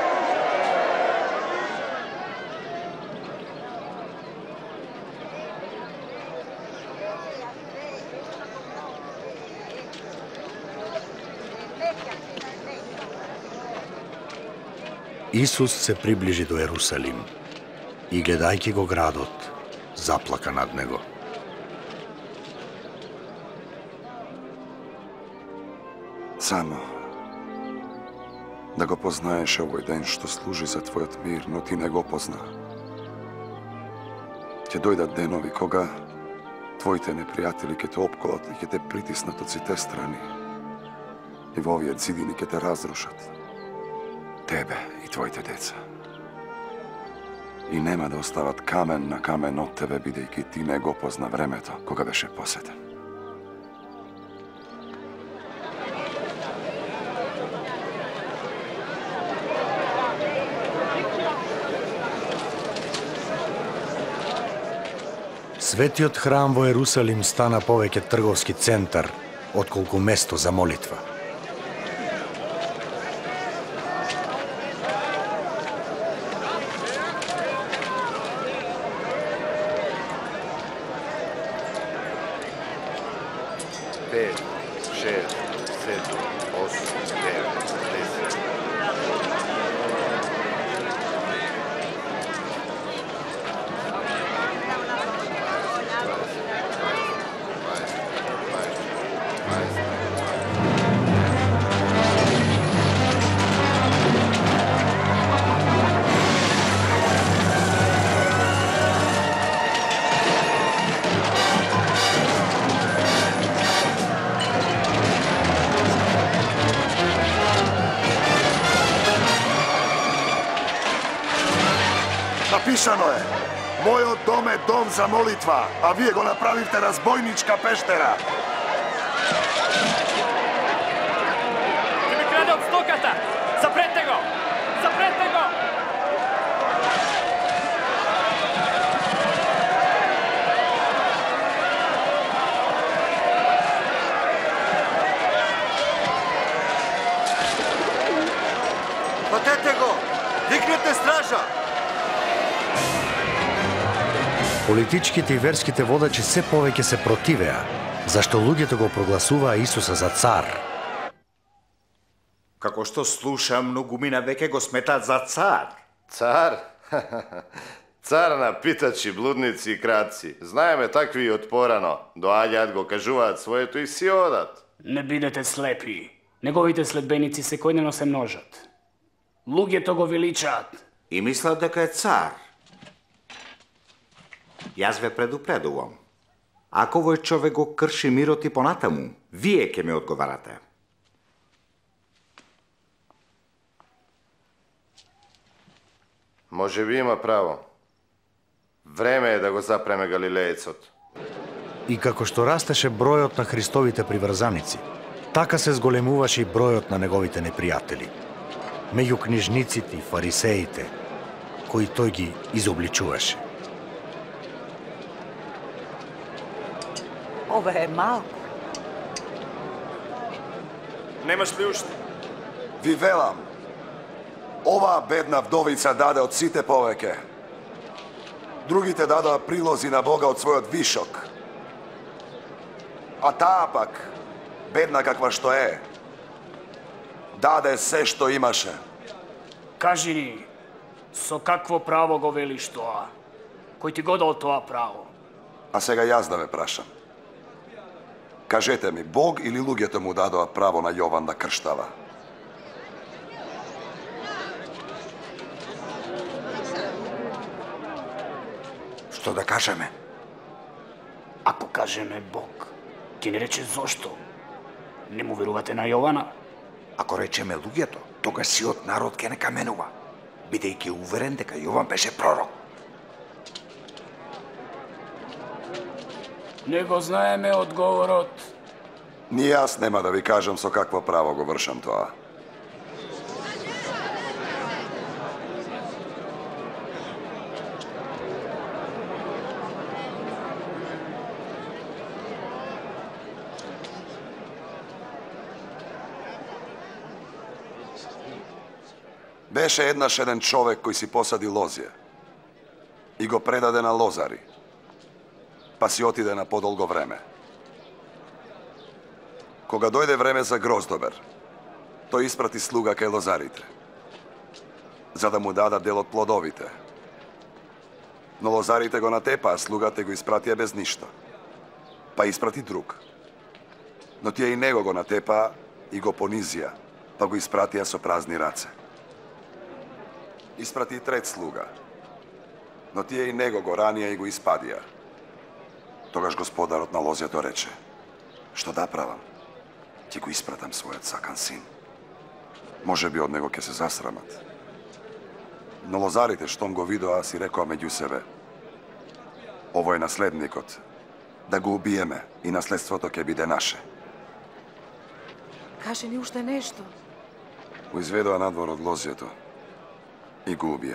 Исус се приближи до Ерусалим и гледајќи го градот, заплака над него. Само да го познаеш овој ден што служи за твојот мир, но ти не го позна. Ќе дојдат денови кога твоите непријатели ќе те опколат и ќе те притиснат од сите страни. И во овие зидини ќе те разрушат. Тебе и твоите деца. И нема да остават камен на камен од тебе, бидејќи ти не го позна времето кога беше посетен. Светиот храм во Ерусалим стана повеќе трговски центар, отколку место за молитва. Пет, шест, седем, осем, девет, десет. Напишано е: мојот дом е дом за молитва, а вие го направивте разбойничка пештера. Ќе ми краде од стоката! Запрете го! Запрете го! Патете го! Викнете стража! Политичките и верските водачи се повеќе се противеа, зашто луѓето го прогласуваа Исуса за цар. Како што слушам, многумина веќе го сметаат за цар. Цар? Царна, питачи, блудници и крадци, знаеме такви и отпорано, доаѓаат го кажуваат своето и си одат. Не бидете слепи. Неговите следбеници секојдневно се множат. Луѓето го величаат. И мислат дека е цар. Јас ве предупредувам. Ако овој човек го крши мирот и понатаму, вие ќе ми одговарате. Може би има право. Време е да го запреме галилеецот. И како што растеше бројот на Христовите приврзаници, така се зголемуваше и бројот на неговите непријатели. Меѓу книжниците и фарисеите, кои тој ги изобличуваше. Ова е малку. Немаш ли уште? Ви велам, оваа бедна вдовица даде од сите повеќе. Другите дадоа прилози на Бога од својот вишок. А таа пак, бедна каква што е, даде се што имаше. Кажи ни, со какво право го велиш тоа? Кој ти го дал тоа право? А сега јас да ме прашам. Кажете ми, Бог или луѓето му дадоа право на Јован да крштава? Што да кажеме? Ако кажеме Бог, ќе не рече зошто? Не му верувате на Јована? Ако речеме луѓето, тогаш сиот народ ќе не каменува, бидејќи уверен дека Јован беше пророк. Не го знаеме одговорот. Ни јас нема да ви кажам со какво право го вршам тоа. Беше еднаш еден човек кој си посади лозје и го предаде на лозари, па си отиде на подолго време. Кога дојде време за гроздобер, тој испрати слуга кај лозарите, за да му дадат дел од плодовите. Но лозарите го натепаа, слугата го испратија без ништо, па испрати друг. Но тие и него го натепаа и го понизија, па го испратија со празни раце. Испрати и трет слуга, но тие и него го ранија и го испадија. Тогаш господарот на лозјето рече: што да правам? Ќе го испратам својот сакан син. Може би од него ќе се засрамат. Но лозарите, штом го видоа, си рекоа меѓу себе: ово е наследникот, да го убиеме и наследството ќе биде наше. Кажи ни уште нешто. Го изведоа надвор од лозјето и го убија.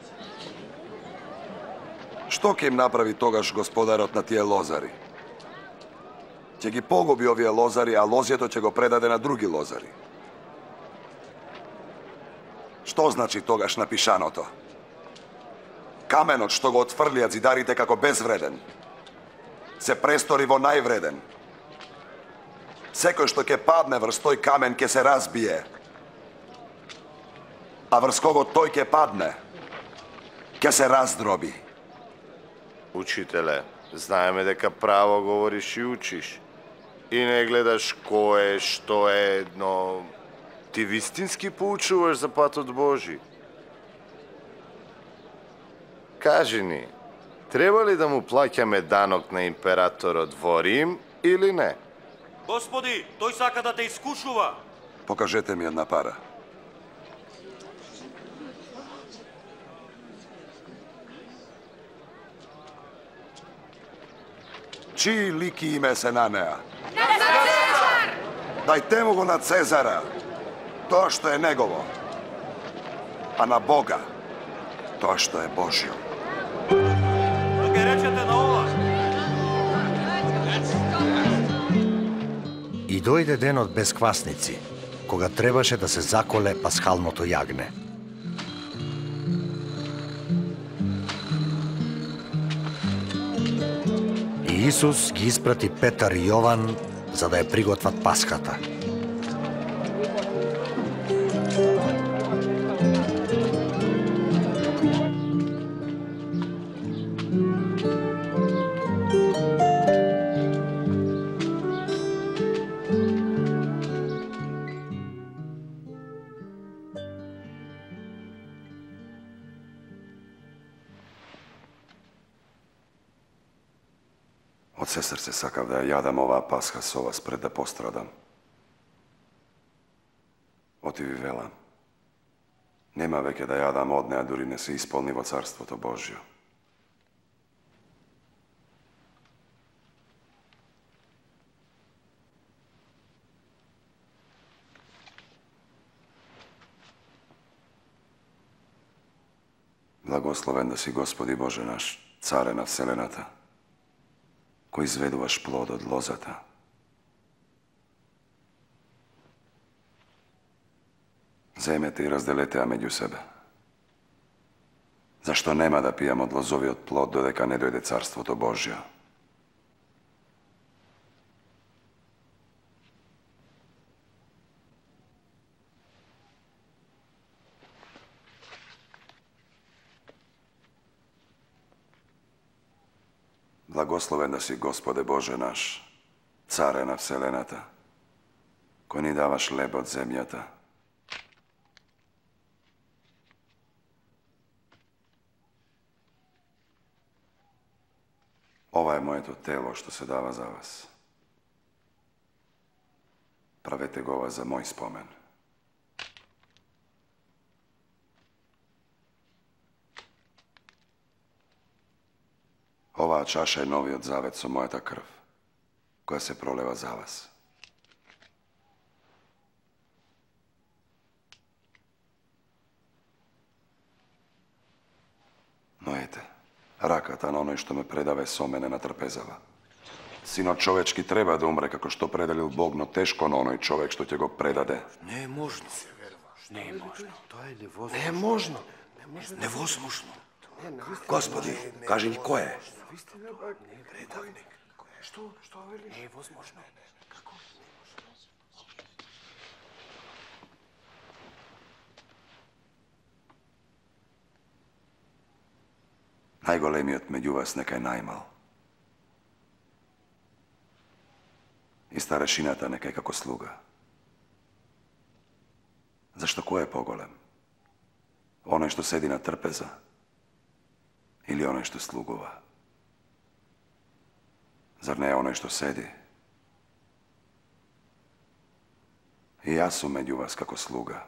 Што ќе им направи тогаш господарот на тие лозари? Ќе ги погуби овие лозари, а лозјето ќе го предаде на други лозари. Што значи тогаш напишаното? Каменот што го отфрлија зидарите како безвреден, се престори во највреден. Секој што ќе падне врз тој камен ќе се разбие, а врз кого тој ќе падне, ќе се раздроби. Учителе, знаеме дека право говориш и учиш. И не гледаш кој е, што е, но ти вистински поучуваш за патот Божи. Кажи ни, треба ли да му плаќаме данок на императорот во Рим или не? Господи, тој сака да те искушува. Покажете ми една пара. Чии лики име се на неа? На Цезар! Дајте му го на Цезара, тоа што е негово, а на Бога, тоа што е Божјо. Да ке речете на ова? И дојде денот без квасници, кога требаше да се заколе пасхалното јагне. И Исус ги испрати Петар и Јован за да ја приготват пасхата. се срце сакав да ја јадам оваа пасха со вас пред да пострадам. Оти ви велам, нема веќе да јадам од неа, дури не се исполни во Царството Божјо. Благословен да си, Господи Боже наш, Царе на Вселената, кој изведуваш плод од лозата. Земете и разделете ја меѓу себе. Зашто нема да пијам од лозовиот плод додека не дојде Царството Божјо? Благословен да си, Господе Боже наш, Царе на Вселената, кој ни даваш леб од земјата. Ова е моето тело што се дава за вас. Правете го ова за мој спомен. Оваа чаша е новиот завет со мојата крв, која се пролева за вас. Но ете, раката на оној што ме предаве со мене на трпезава. Синот човечки треба да умре како што пределил Бог, но тешко на оној човек што ќе го предаде. Не е можно. Не е можно. Тоа е невозможно. Не е можно. Невозможно. Господи, кажи ни кој е? Предавник. Што? Што велиш? Не е возможно. Како? Најголемиот меѓу вас нека е најмал. И старешината нека е како слуга. Зашто кој е поголем? Оној што седи на трпеза или оној што слугува? Зар не е оној што седи? И јас сум меѓу вас како слуга.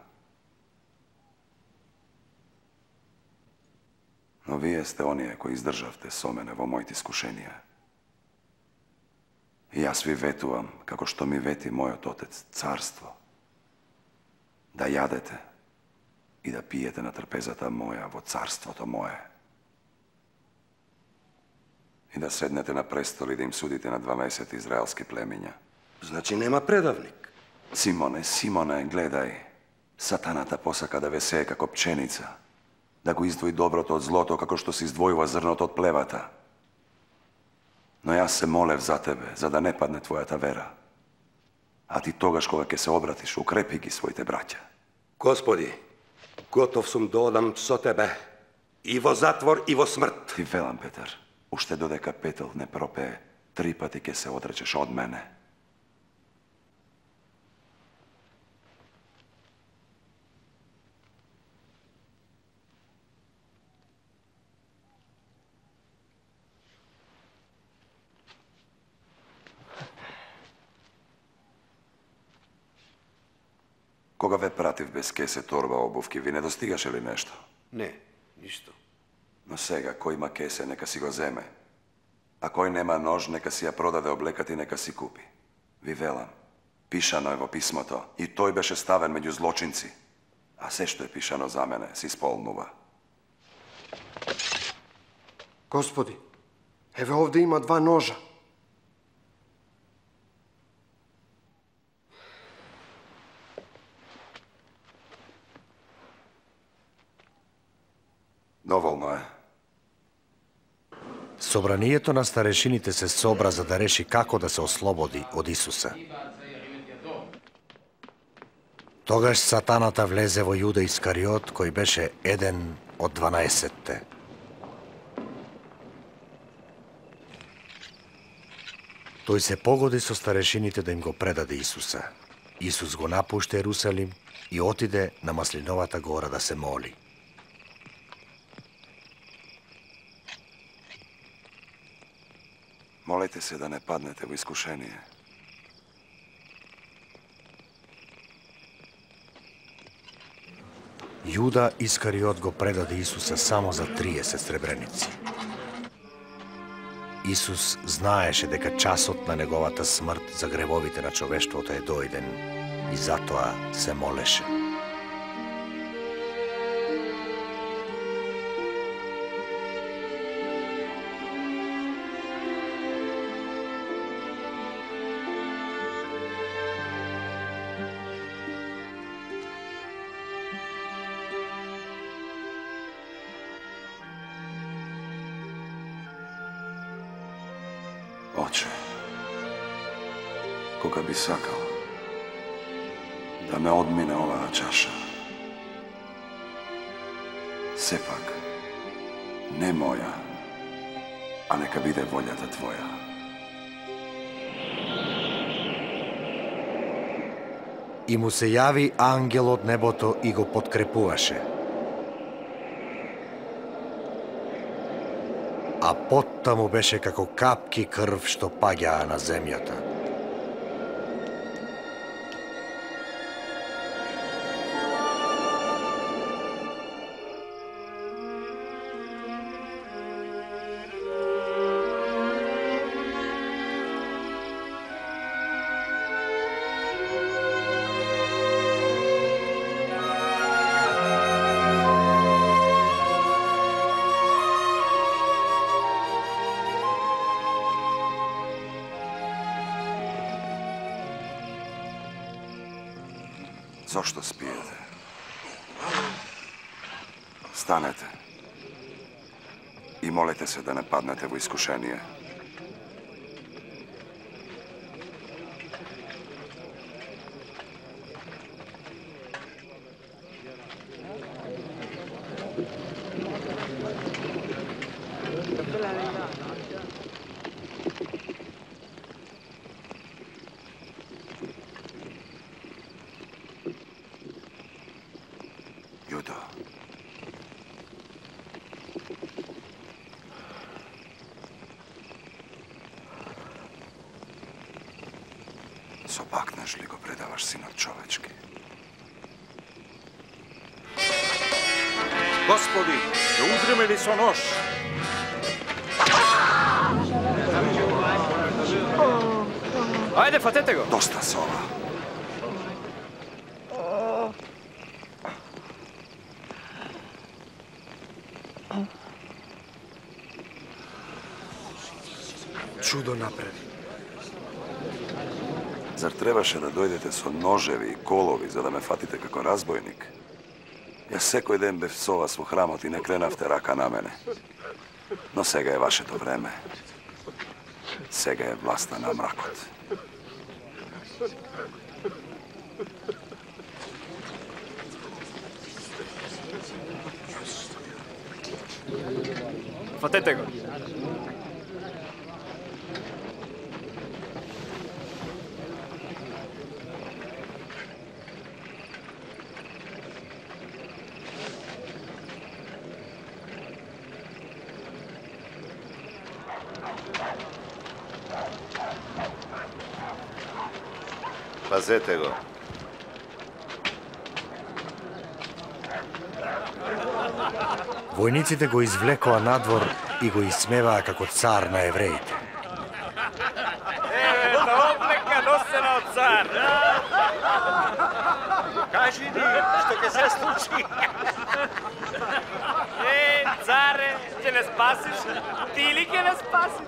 Но вие сте оние кои издржавте со мене во моите искушенија. И јас ви ветувам, како што ми вети мојот Отец, царство, да јадете и да пиете на трпезата моја во царството мое. И да седнете на престол и да им судите на дванаесет израелски племиња. Значи нема предавник. Симоне, Симоне, гледај, сатаната посака да ве сее како пченица, да го издвои доброто од злото, како што се издвојува зрното од плевата. Но јас се молев за тебе, за да не падне твојата вера. А ти тогаш кога ќе се обратиш, укрепи ги своите браќа. Господи, готов сум да одам со тебе и во затвор и во смрт. Ти велам, Петар, уште додека петел не пропее, три пати ќе се одречеш од мене. Кога ве пратив без кесе, торба, обувки, ви не достигаше ли нешто? Не, ништо. Но сега, кој има кесе, нека си го земе. А кој нема нож, нека си ја продаде облеката и нека си купи. Ви велам, пишано е во писмото, и тој беше ставен меѓу злочинци. А се што е пишано за мене, се исполнува. Господи, еве овде има два ножа. Доволно е. Собранието на старешините се собра за да реши како да се ослободи од Исуса. Тогаш сатаната влезе во Јуда Искариот, кој беше еден од дванаесетте. Тој се погоди со старешините да им го предаде Исуса. Исус го напушта Ерусалим и отиде на Маслиновата гора да се моли. Molite se da ne padnete u iskušenje. Juda Iskariot го предаде Исуса само за триесет сребреници. Исус знаеше дека часот на неговата смрт за гревовите на човештвото е дојден и затоа се молеше. Oče, koga bi sakao da me odmine ova čaša. Sepak, ne moja, a neka bide voljata tvoja. И му се јави ангел од небото и го подкрепуваше. А потта му беше како капки крв што паѓаа на земјата. Zašto spijete? Stanete i molite se da ne padnete u iskušenje. Judo. Sobakneš li go predavaš sinot čovečki? Gospodi, ne udrime li so nož? Ajde, fatete go! Dosta sova. Čudo napravi. Zar trebaše da dojdete so noževi i kolovi za da me fatite kako razbojnik? Ja sekoj den bez sova svu hramot i ne krenavte raka na mene. No sega je vaše to vreme. Sega je vlastna na mrakot. Fatete go! Pazete go. Војниците го извлекоа надвор и го исмеваа како цар на евреите. Еве, та облека носена од цар. Кажи ни, што ќе се случи? Е, царе, ќе не спасиш? Ти ли ќе не спасиш?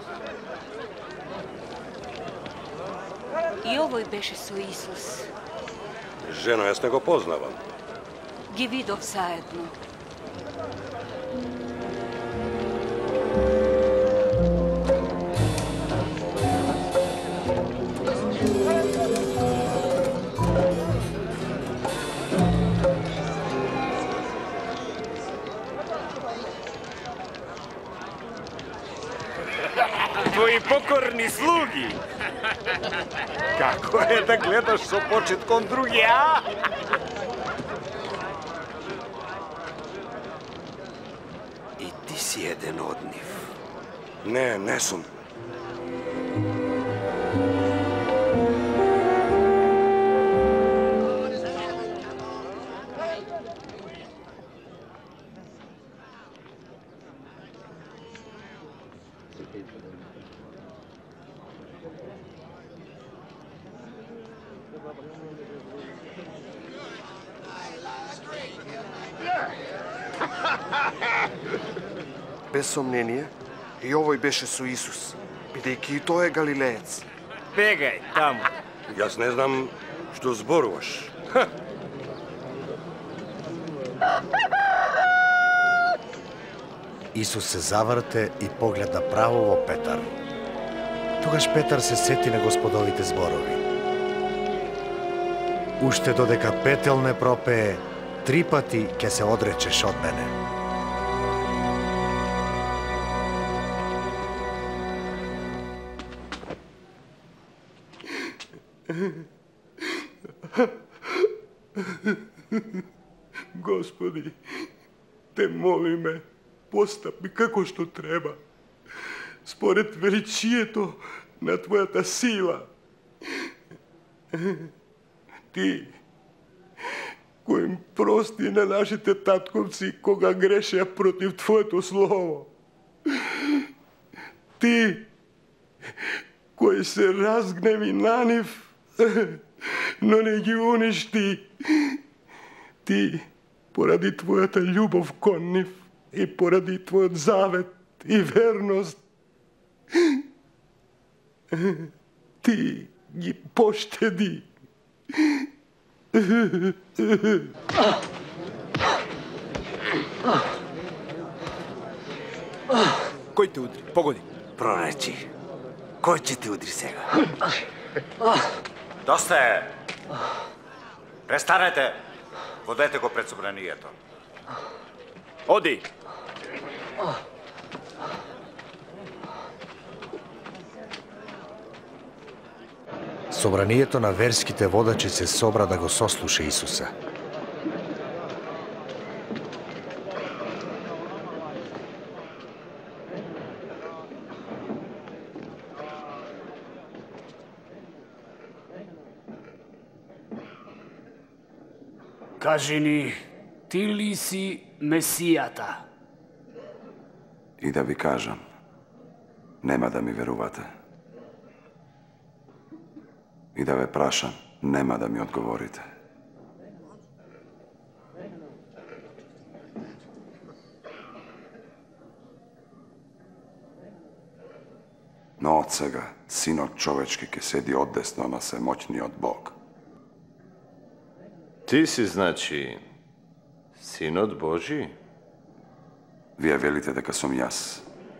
И овој беше со Исус. Жено, јас не го познавам. Ги видов заедно. Твои покорни слуги. Како е да гледаш со почет кон други, а? И ти си еден од нив. Ne, ne sum. Без сомнение, и овој беше со Исус, бидејќи и тој е галилеец. Бегај таму. Јас не знам што зборуваш. Исус се заврте и погледна право во Петар. Тогаш Петар се сети на Господовите зборови. Уште додека петел не пропее, три пати ќе се одречеш од мене. Господи, те молиме, постапи како што треба, според величието на Твојата сила. Ти, кој им прости на нашите татковци кога грешеа против Твоето слово. Ти, кој се разгневи на нив, но не ги уништи. Ти, поради Твојата љубов кон нив и поради Твојот завет и верност, Ти ги поштеди. Кој те удри? Погоди. Проречи. Кој ќе те удри сега? Доста е. Престанете. Водете го пред собранието. Оди. Собранието на верските водачи се собра да го сослуша Исуса. Кажи ни, ти ли си Месијата? И да ви кажам, нема да ми верувате. И да ве прашам, нема да ми одговорите. Но од сега, Синот човечки ке седи одесно на семоќниот Бог. Ти си, значи, Синот Божи? Вие велите дека сум јас.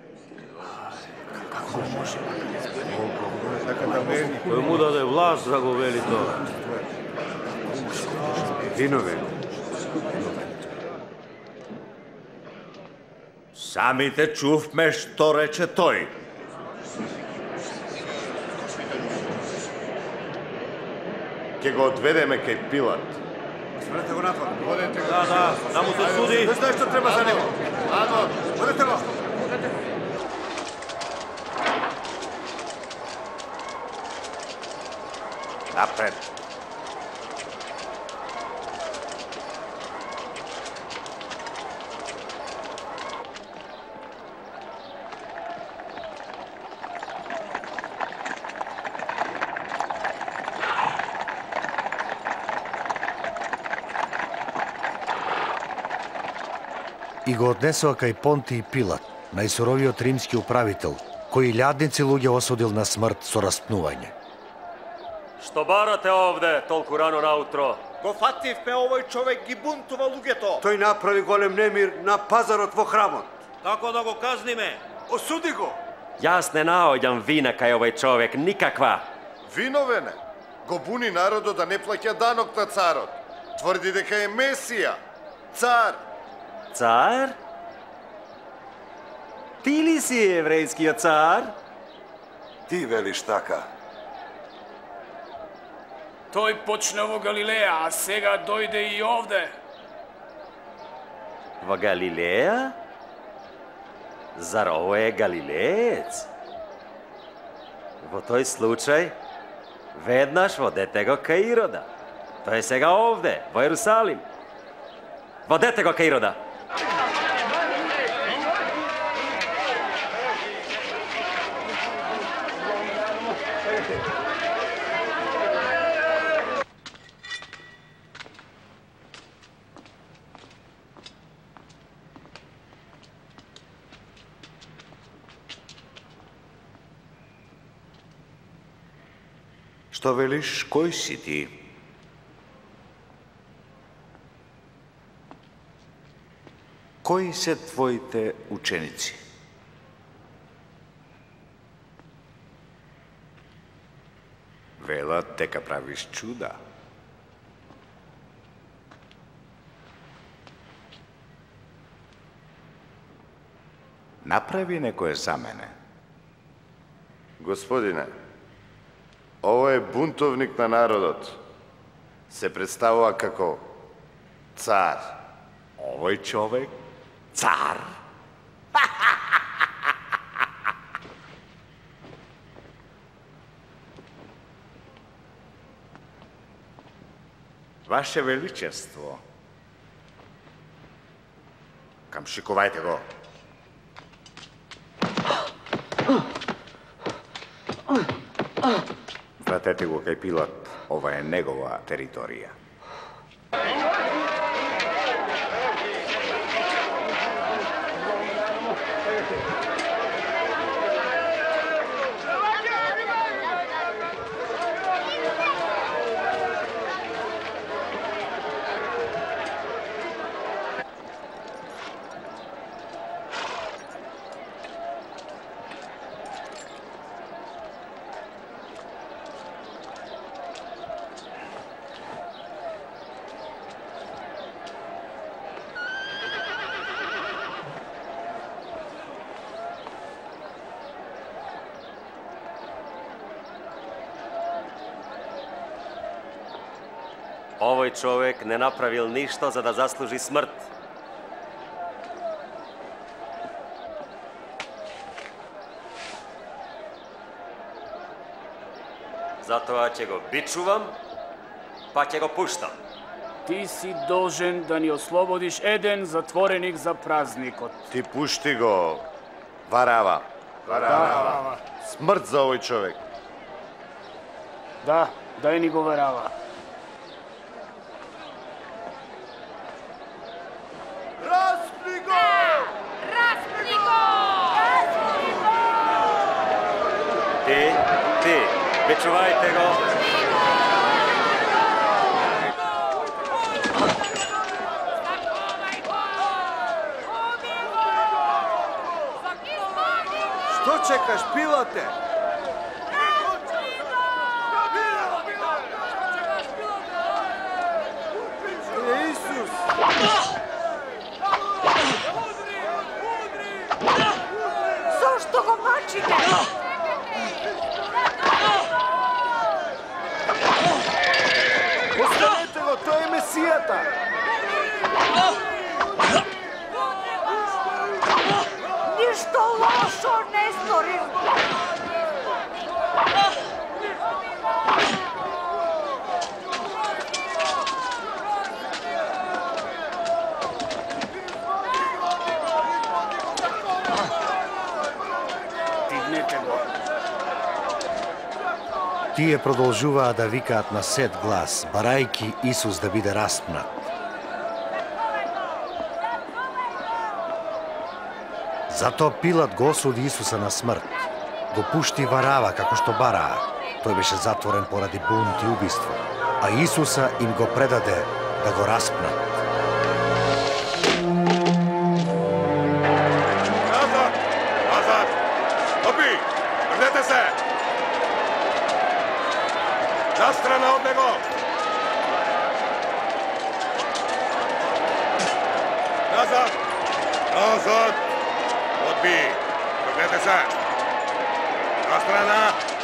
Кој му даде власт да го вели тоа? Виновен. Самите чувме што рече тој. Ке го одведеме кај Пилат. Свалете го нафор. Водете го. Да, да, да му се суди. Не знаеш што треба за него. Адо, водете го. Напред. И го однесоа кај Понти и Пилат, најсуровиот римски управител, кој илјадници луѓе осудил на смрт со распнување. Што барате овде толку рано наутро? Го фативме, овој човек ги бунтува луѓето. Тој направи голем немир на пазарот во храмот. Како да го казниме? Осуди го. Јас не наоѓам вина кај овој човек, никаква. Виновен е. Го буни народот да не плаќа данок на царот. Тврди дека е Месија, цар. Цар? Ти ли си еврејскиот цар? Ти велиш така. Тој почна во Галилеја, а сега дојде и овде. Во Галилеја? Зар ово е галилеец? Во тој случај, веднаш водете го кај Ирода. Тој е сега овде, во Ерусалим. Водете го кај Ирода. Što veliš, koji si ti? Koji se tvojite učenici? Vela, teka praviš čuda. Napravi nekoje za mene. Gospodine, ovo je buntovnik na narodot. Se predstavува kako car. Ovoj čovek, car. Vaše veličestvo. Kamšikovajte go. Vratete go kaj Pilat, ova je njegova teritorija. Ovoj čovek ne napravil ništa za da zasluži smrt. Zato ja će go bičuvam, pa će go puštam. Ti si должен da ni oslobodiš Eden zatvorenih za praznikot. Ti pušti go, Varava. Varava. Smrt za ovoj čovek. Da, daj ni go Varava. Raspi go! Raspi go! Ti, ti, bičuvajte go. Što čekaš, Pilate? To je Isus! Zašto go mačite? Ostavite go, to je Mesijata! Ništa lošo ne storim! Тие продолжуваа да викаат на сет глас, барајки Исус да биде распнат. Затоа Пилат го осуди Исуса на смрт. Го пушти Варава како што бараа. Тој беше затворен поради бунт и убиство, а Исуса им го предаде да го распнат. Назад! Назад! Опи! Врнете се! Настрана од него! Назад! Назад! Odbi! Vrnete se! Na strana!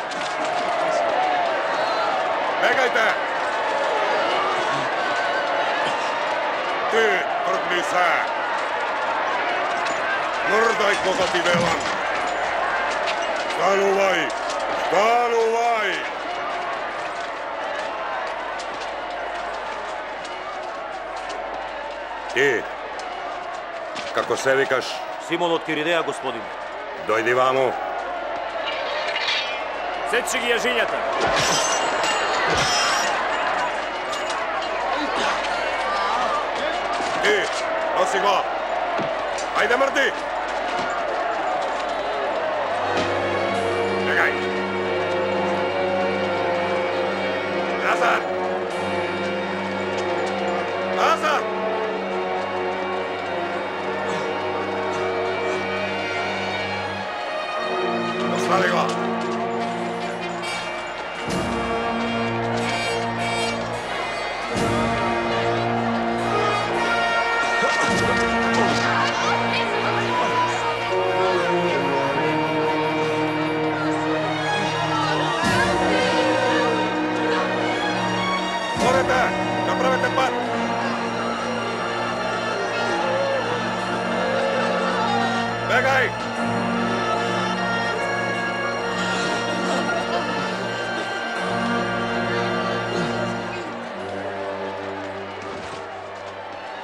Begajte! Ti, trgni se! Mrdaj, koga ti velam! Stanuvaj! Stanuvaj! Ti, kako se vikaš? Симон од Киринеја, господин. Дојди ваму. Сечи ги јажињата. Ти, носи го. Ајде, мрди. Бегај.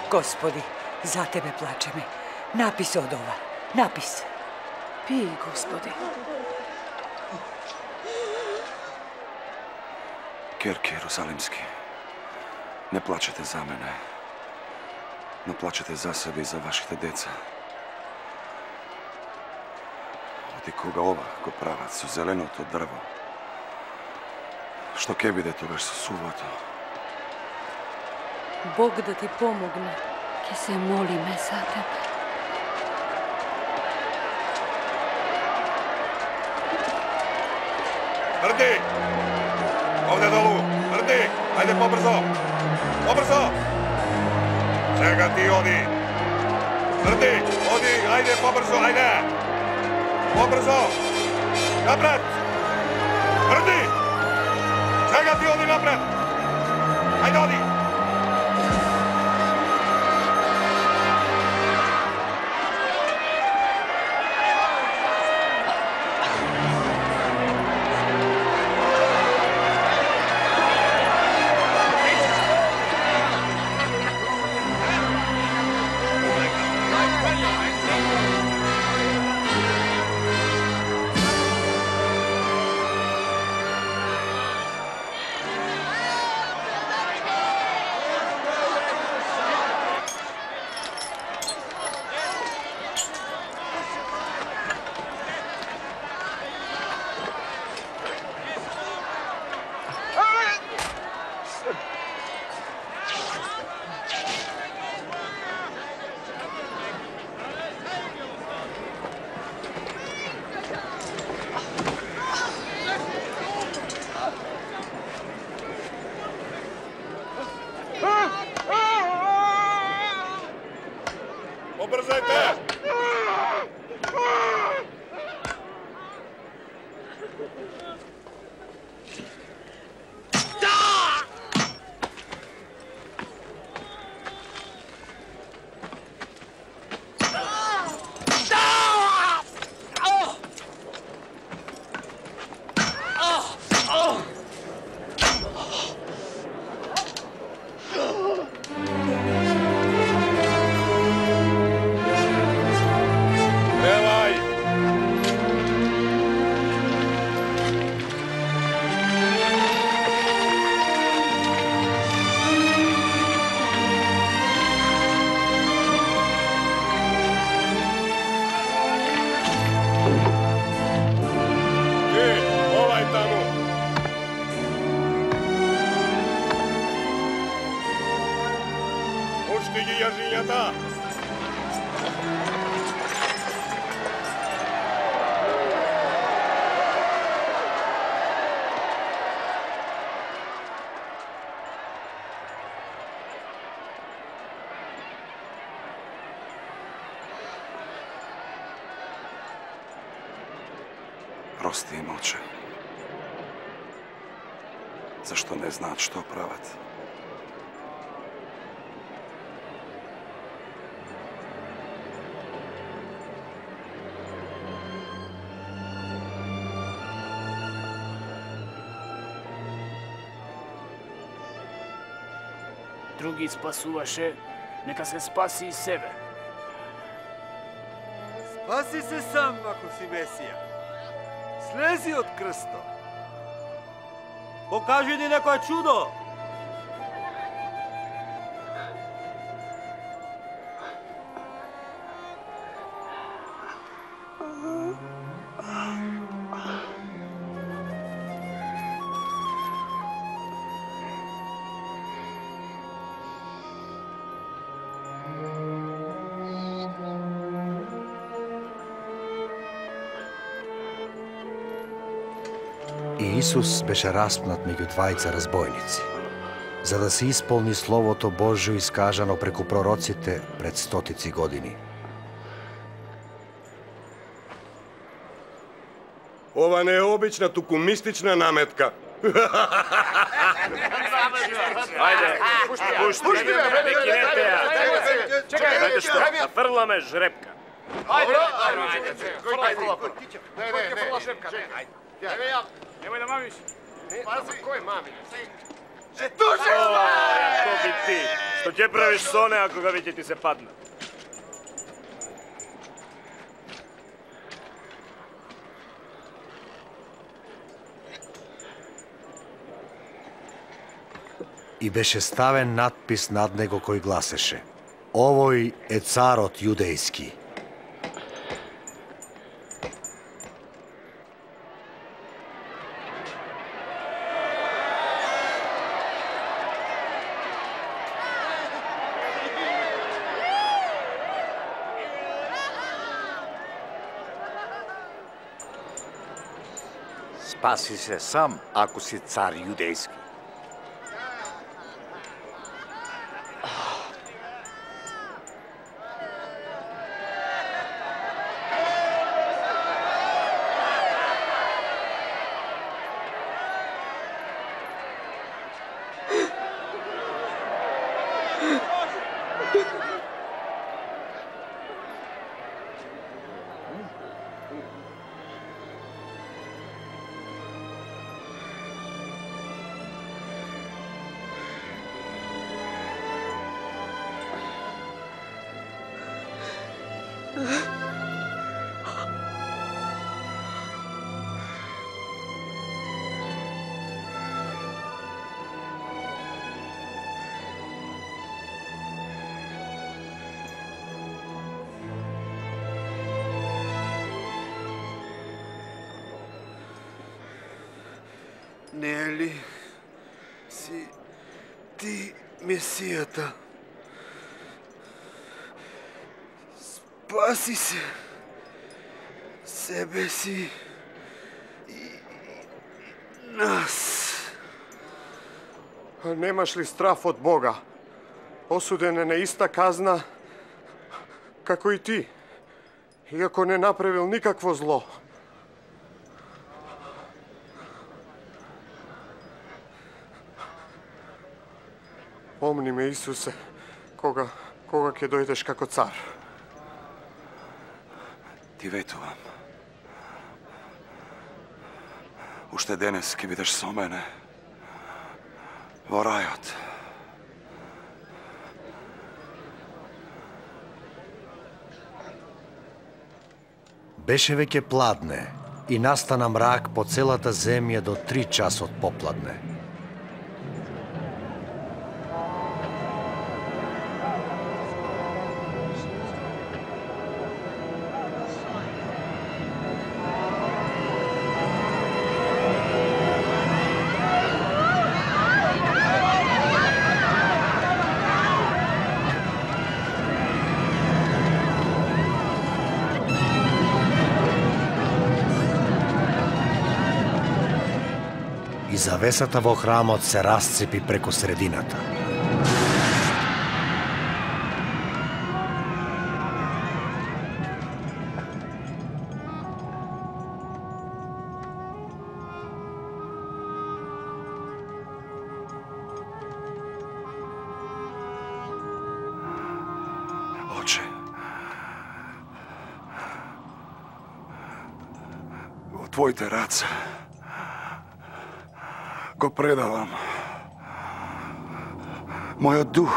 Gospodi, za tebe plače me. Napis od ova, napis. Pij, gospodi. Kerki Jerusalimski, ne plačete za mene. Ne plačete za sebe i za vašite deca. Odi koga ova, ko pravac, su zeleno to drvo. Što kebide toga što suvoto. Bog da ti pomogne. Ke se moli me za tebe. Mrdi! Ovdje dolu! Mrdi! Ajde pobrzo! Pobrzo! Čega ti odi? Mrdi! Odi! Ajde pobrzo! Ajde! Pobrzo! Napred! Mrdi! Čega ti odi napred? Ajde odi! Ubrzajte! Prosti im, oče. Zašto ne znat što pravat? Drugi spasuvaše, neka se spasi iz sebe. Spasi se sam ako si Mesija. Slezi od krsta. Покажи ни некое чудо! I Isus beše raspnat među dvajica razbojnici, za da se ispolni slovoto Božje iskažano preko prorocite pred stotici godini. Ова не е обична, туку мистична наметка. Ајде, пушти, пушти, не кинете ја. Чекај, знаете што, да фрламе жрепка. Ајде, ајде, фрлај, фрлај. Не, не, не, фрла жрепка, не, ајде. Еве ја. Немој да мамиш. Пази. Кој мами? Туше! Ко би ти, што Što ќе правиш со не ако га веќе ти се падна? И беше ставен надпис над него кој гласеше: Овој е царот јудејски. Спаси се сам, ако си цар јудејски. Не е ли си ти Месијата? Спаси се себе си и нас. А немаш ли страф од Бога? Осуден е на иста казна како и ти, иако не направил никакво зло. Помни ме, Исусе, кога, кога ќе дојдеш како цар. Ти ветувам. Уште денес ќе бидеш со мене во рајот. Беше веќе пладне и настана мрак по целата земја до три часот попладне. И завесата во храмот се расцепи преку средината. Оче, во твоите раце го предавам мојот дух.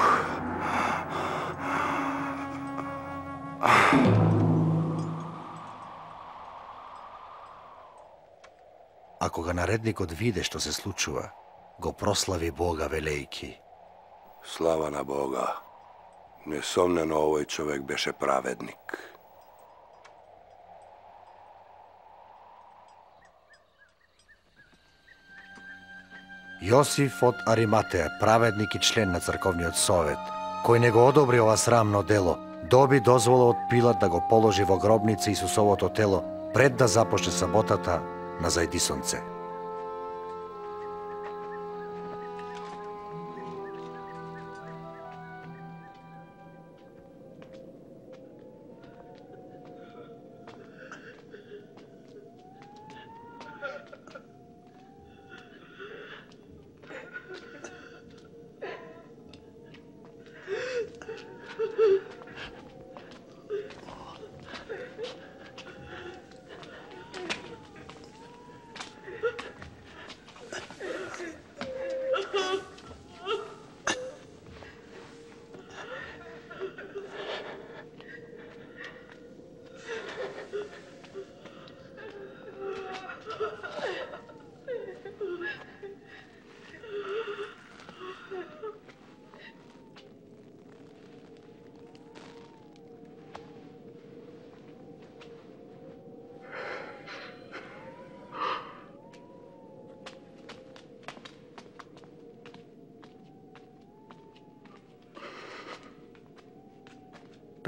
А кога наредникот виде што се случува, го прослави Бога велејки: Слава на Бога. Несомнено овој човек беше праведник. Јосиф од Ариматеја, праведник и член на црковниот совет, кој не го одобри ова срамно дело, доби дозвола од Пилат да го положи во гробница Исусовото тело пред да започне саботата на зајдисонце.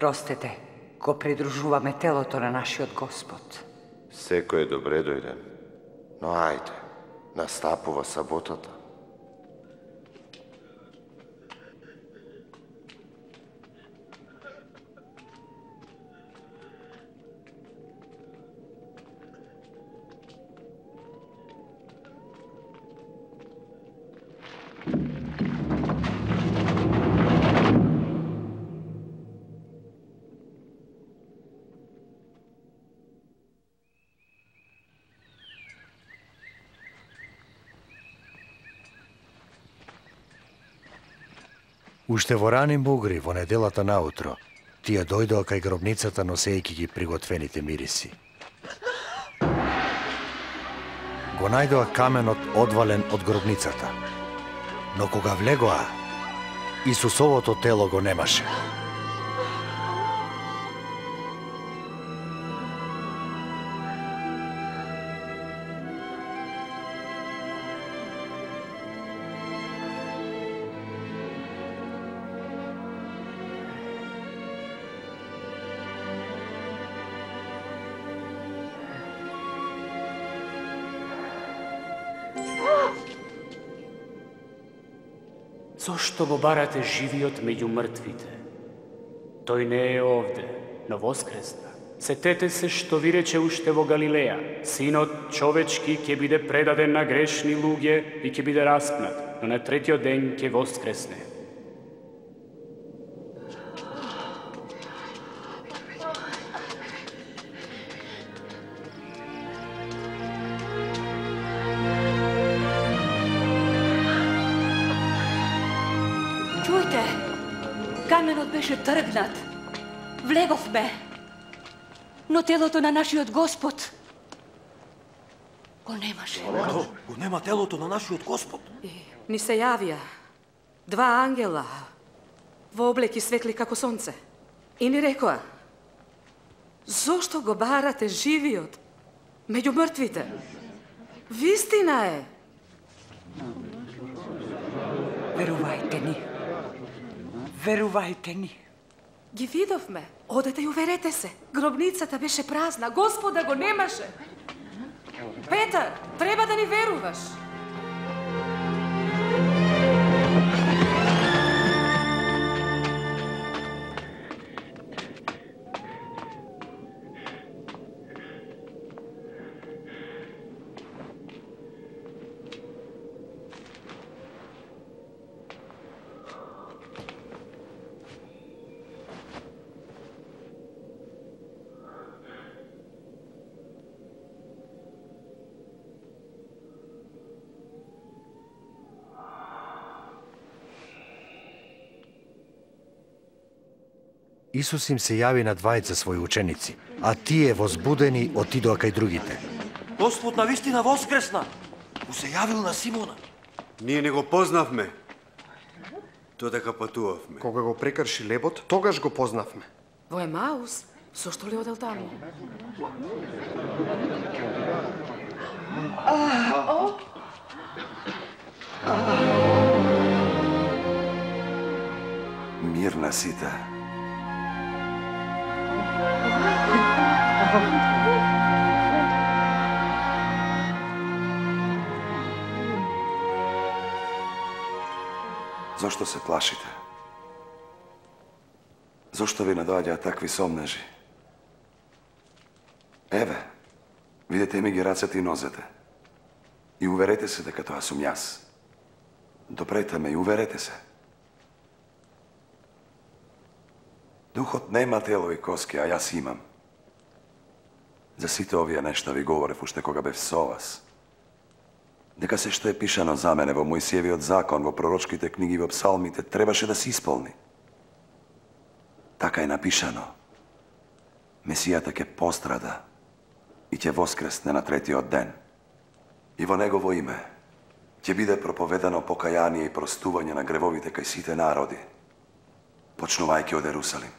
Простете, го придружуваме телото на нашиот Господ. Секој е добредојден, но ајде, настапува саботата. Уште во рани мугри, во неделата наутро, тие дојдоа кај гробницата носејќи ги приготвените мириси. Го најдоа каменот одвален од гробницата, но кога влегоа, Исусовото тело го немаше. Зошто го барате живиот меѓу мртвите? Тој не е овде, но воскресна. Сетете се што ви рече уште во Галилеја. Синот човечки ќе биде предаден на грешни луѓе и ќе биде распнат, но на третиот ден ќе воскресне. Каменот беше тргнат. Влеговме. Но телото на нашиот Господ го немаше. Го нема телото на нашиот Господ. Ни се јавија два ангела во облеки светли како сонце. И ни рекоа: зошто го барате живиот меѓу мртвите? Вистина е. Верувајте ни. Верувајте ни. Ги видовме. Одете и уверете се. Гробницата беше празна. Господа го немаше. Петар, треба да ни веруваш. Исус им се јави на двајца своји ученици, а тие возбудени отидоа кај другите. Господ навистина воскресна. Му се јавил на Симона. Ние не го познавме. Додека патувавме. Кога го прекрши лебот, тогаш го познавме. Во Емаус, зошто ли одел таму? Мир на сите. Зошто се плашите? Зошто ви надоаѓаат такви сомнежи? Еве, видете ми ги рацете и нозете. И уверете се дека тоа сум јас. Допрете ме и уверете се. Духот нема тело и коски, а јас имам. За сите овие нешта ви говорев уште кога бев со вас. Дека се што е пишано за мене во Мојсиевиот закон, во пророчките книги, во псалмите, требаше да се исполни. Така е напишано. Месијата ќе пострада и ќе воскресне на третиот ден. И во негово име ќе биде проповедано покаяние и простување на гревовите кај сите народи, почнувајќи од Ерусалим.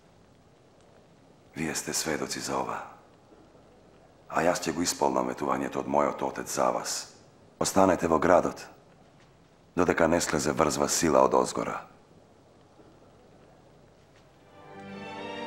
Вие сте сведоци за ова. А јас ќе го исполнам ветувањето од мојот Отец за вас. Останете во градот, додека не слезе врзва сила од озгора.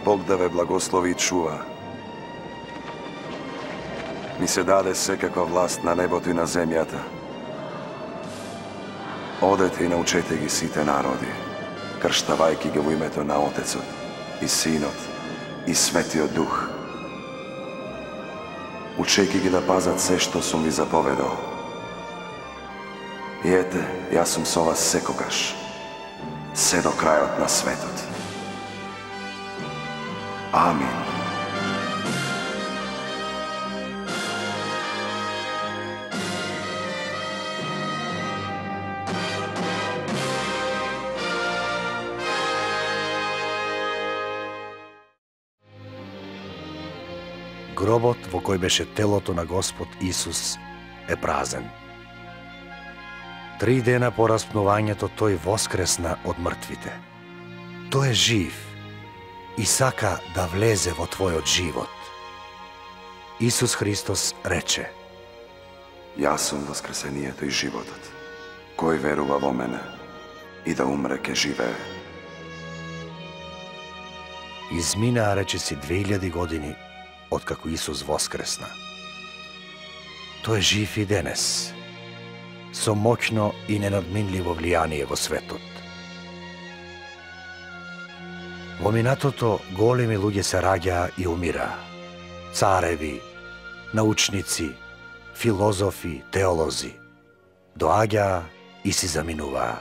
Бог да ве благослови и чува. Ми се даде секаква власт на небото и на земјата. Одете и научете ги сите народи, крштавајки ги во името на Отецот и Синот и Светиот Дух. Учејќи ги да пазат се што сум ви заповедал. И ете, јас сум со вас секогаш, се до крајот на светот. Амин. Гробот во кој беше телото на Господ Исус е празен. Три дена по распнувањето тој воскресна од мртвите. Тој е жив и сака да влезе во твојот живот. Исус Христос рече: Јас сум воскресението и животот. Кој верува во мене и да умре ке живее. Изминаа речиси две илјади години откако Исус воскресна. Тој е жив и денес, со моќно и ненадминливо влијание во светот. Во минатото големи луѓе се раѓаа и умираа. Цареви, научници, филозофи, теолози. Доаѓаа и си заминуваа.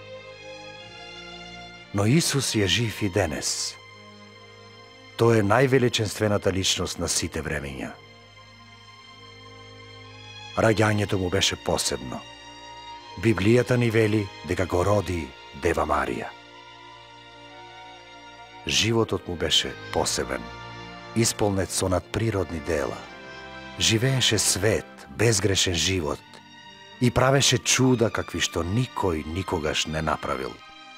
Но Исус е жив и денес. Тој е највеличенствената личност на сите времења. Раѓањето му беше посебно. Библијата ни вели дека го роди Дева Марија. Животот му беше посебен, исполнет со надприродни дела. Живееше свет, безгрешен живот и правеше чуда какви што никој никогаш не направил.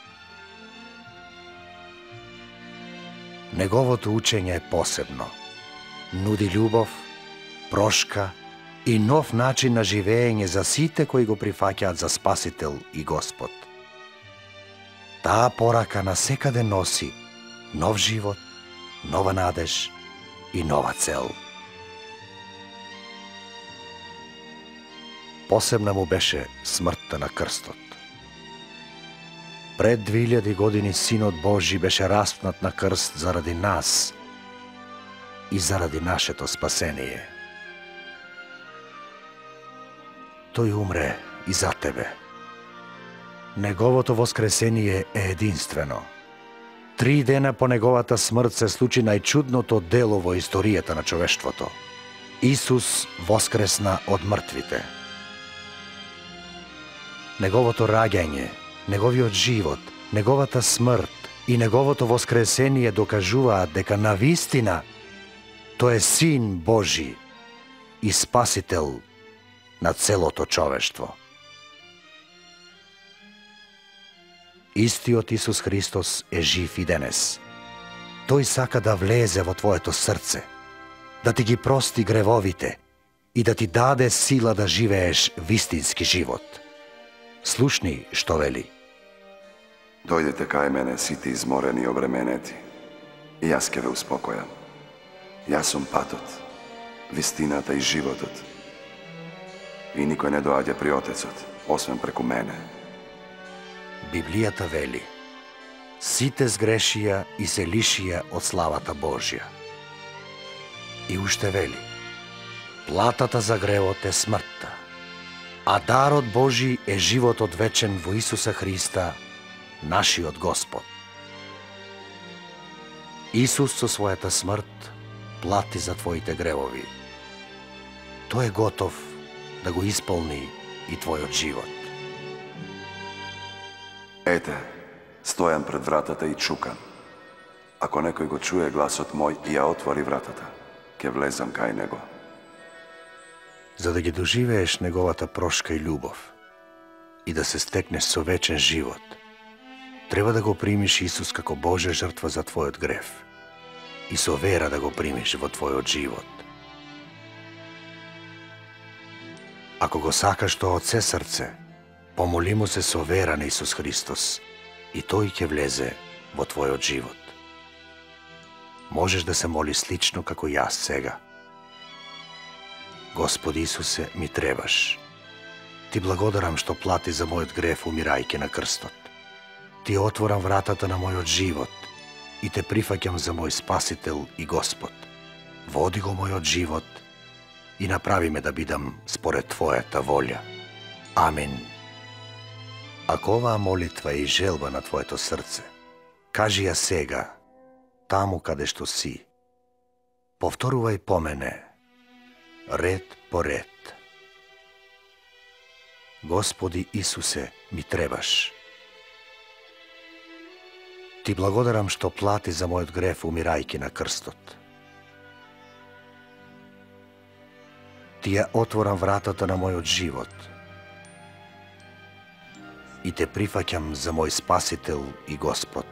Неговото учење е посебно. Нуди љубов, прошка и нов начин на живење за сите кои го прифаќаат за Спасител и Господ. Таа порака насекаде носи нов живот, нова надеж и нова цел. Посебна му беше смртта на крстот. Пред две илјади години Синот Божи беше распнат на крст заради нас и заради нашето спасение. Тој умре и за тебе. Неговото воскресение е единствено. Три дена по неговата смрт се случи најчудното дело во историјата на човештвото. Исус воскресна од мртвите. Неговото раѓање, неговиот живот, неговата смрт и неговото воскресение докажуваат дека навистина тој е Син Божи и Спасител на целото човештво. Истиот Исус Христос е жив и денес. Тој сака да влезе во твоето срце, да ти ги прости гревовите и да ти даде сила да живееш вистински живот. Слушни што вели. Дојдете кај мене сите изморени и обременети, и јас ќе ве успокојам. Јас сум патот, вистината и животот. И никој не доаѓа при Отецот, освен преку мене. Библијата вели: сите сгрешија и се лишија од славата Божја. И уште вели: платата за гревот е смртта, а дарот Божи е животот вечен во Исуса Христа, нашиот Господ. Исус со својата смрт плати за твоите гревови. Тој е готов да го исполни и твојот живот. Ете, стојам пред вратата и чукам. Ако некој го чуе гласот мој и ја отвори вратата, ќе влезам кај него. За да ги доживееш неговата прошка и љубов и да се стекнеш со вечен живот, треба да го примиш Исус како Божја жртва за твојот грев и со вера да го примиш во твојот живот. Ако го сакаш тоа од се срце, помоли му се со вера на Исус Христос и тој ќе влезе во твојот живот. možeš da se moli slično kako ja сега. Gospodi Isuse, mi trebaš. Ti blagodaram što plati za mojot gref umiraјќи на крстот. Ти отворам вратата на мојот живот и те прифаќам за мој спасител и Господ. Води го мојот живот и направи ме да бидам според Твојата волја. Амин. Ако оваа молитва е и желба на Твоето срце, кажи ја сега, таму каде што си. Повторувај по мене, ред по ред. Господи Исусе, ми требаш. Ти благодарам што плати за мојот греф умирајќи на крстот. Ти ја отворам вратата на мојот живот и те прифаќам за мој спасител и Господ.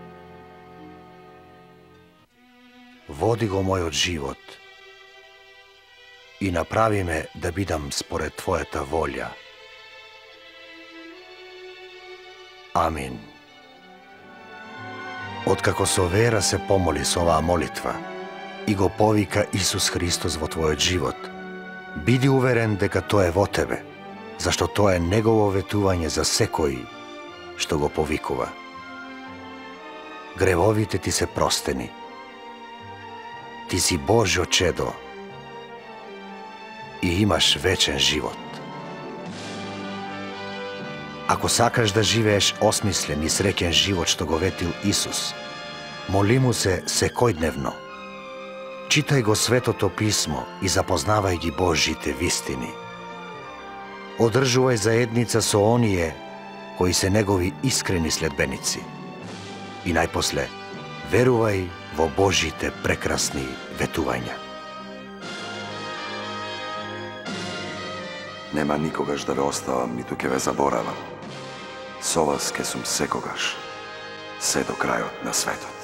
Води го мојот живот и направи ме да бидам според Твојата волја. Амин. Откако со вера се помоли со оваа молитва и го повика Исус Христос во твојот живот, биди уверен дека тоа е во тебе, зашто тоа е негово ветување за секој што го повикува. Гревовите ти се простени. Ти си Божјо чедо и имаш вечен живот. Ако сакаш да живееш осмислен и среќен живот што го ветил Исус, моли му се секојдневно. Читај го Светото Писмо и запознавај ги Божјите вистини. Одржувај заедница со оние кои се негови искрени следбеници. И најпосле, верувај во Божјите прекрасни ветувања. Нема никогаш да ве оставам, ниту ќе ве заборавам. Со вас ке сум секогаш, се до крајот на светот.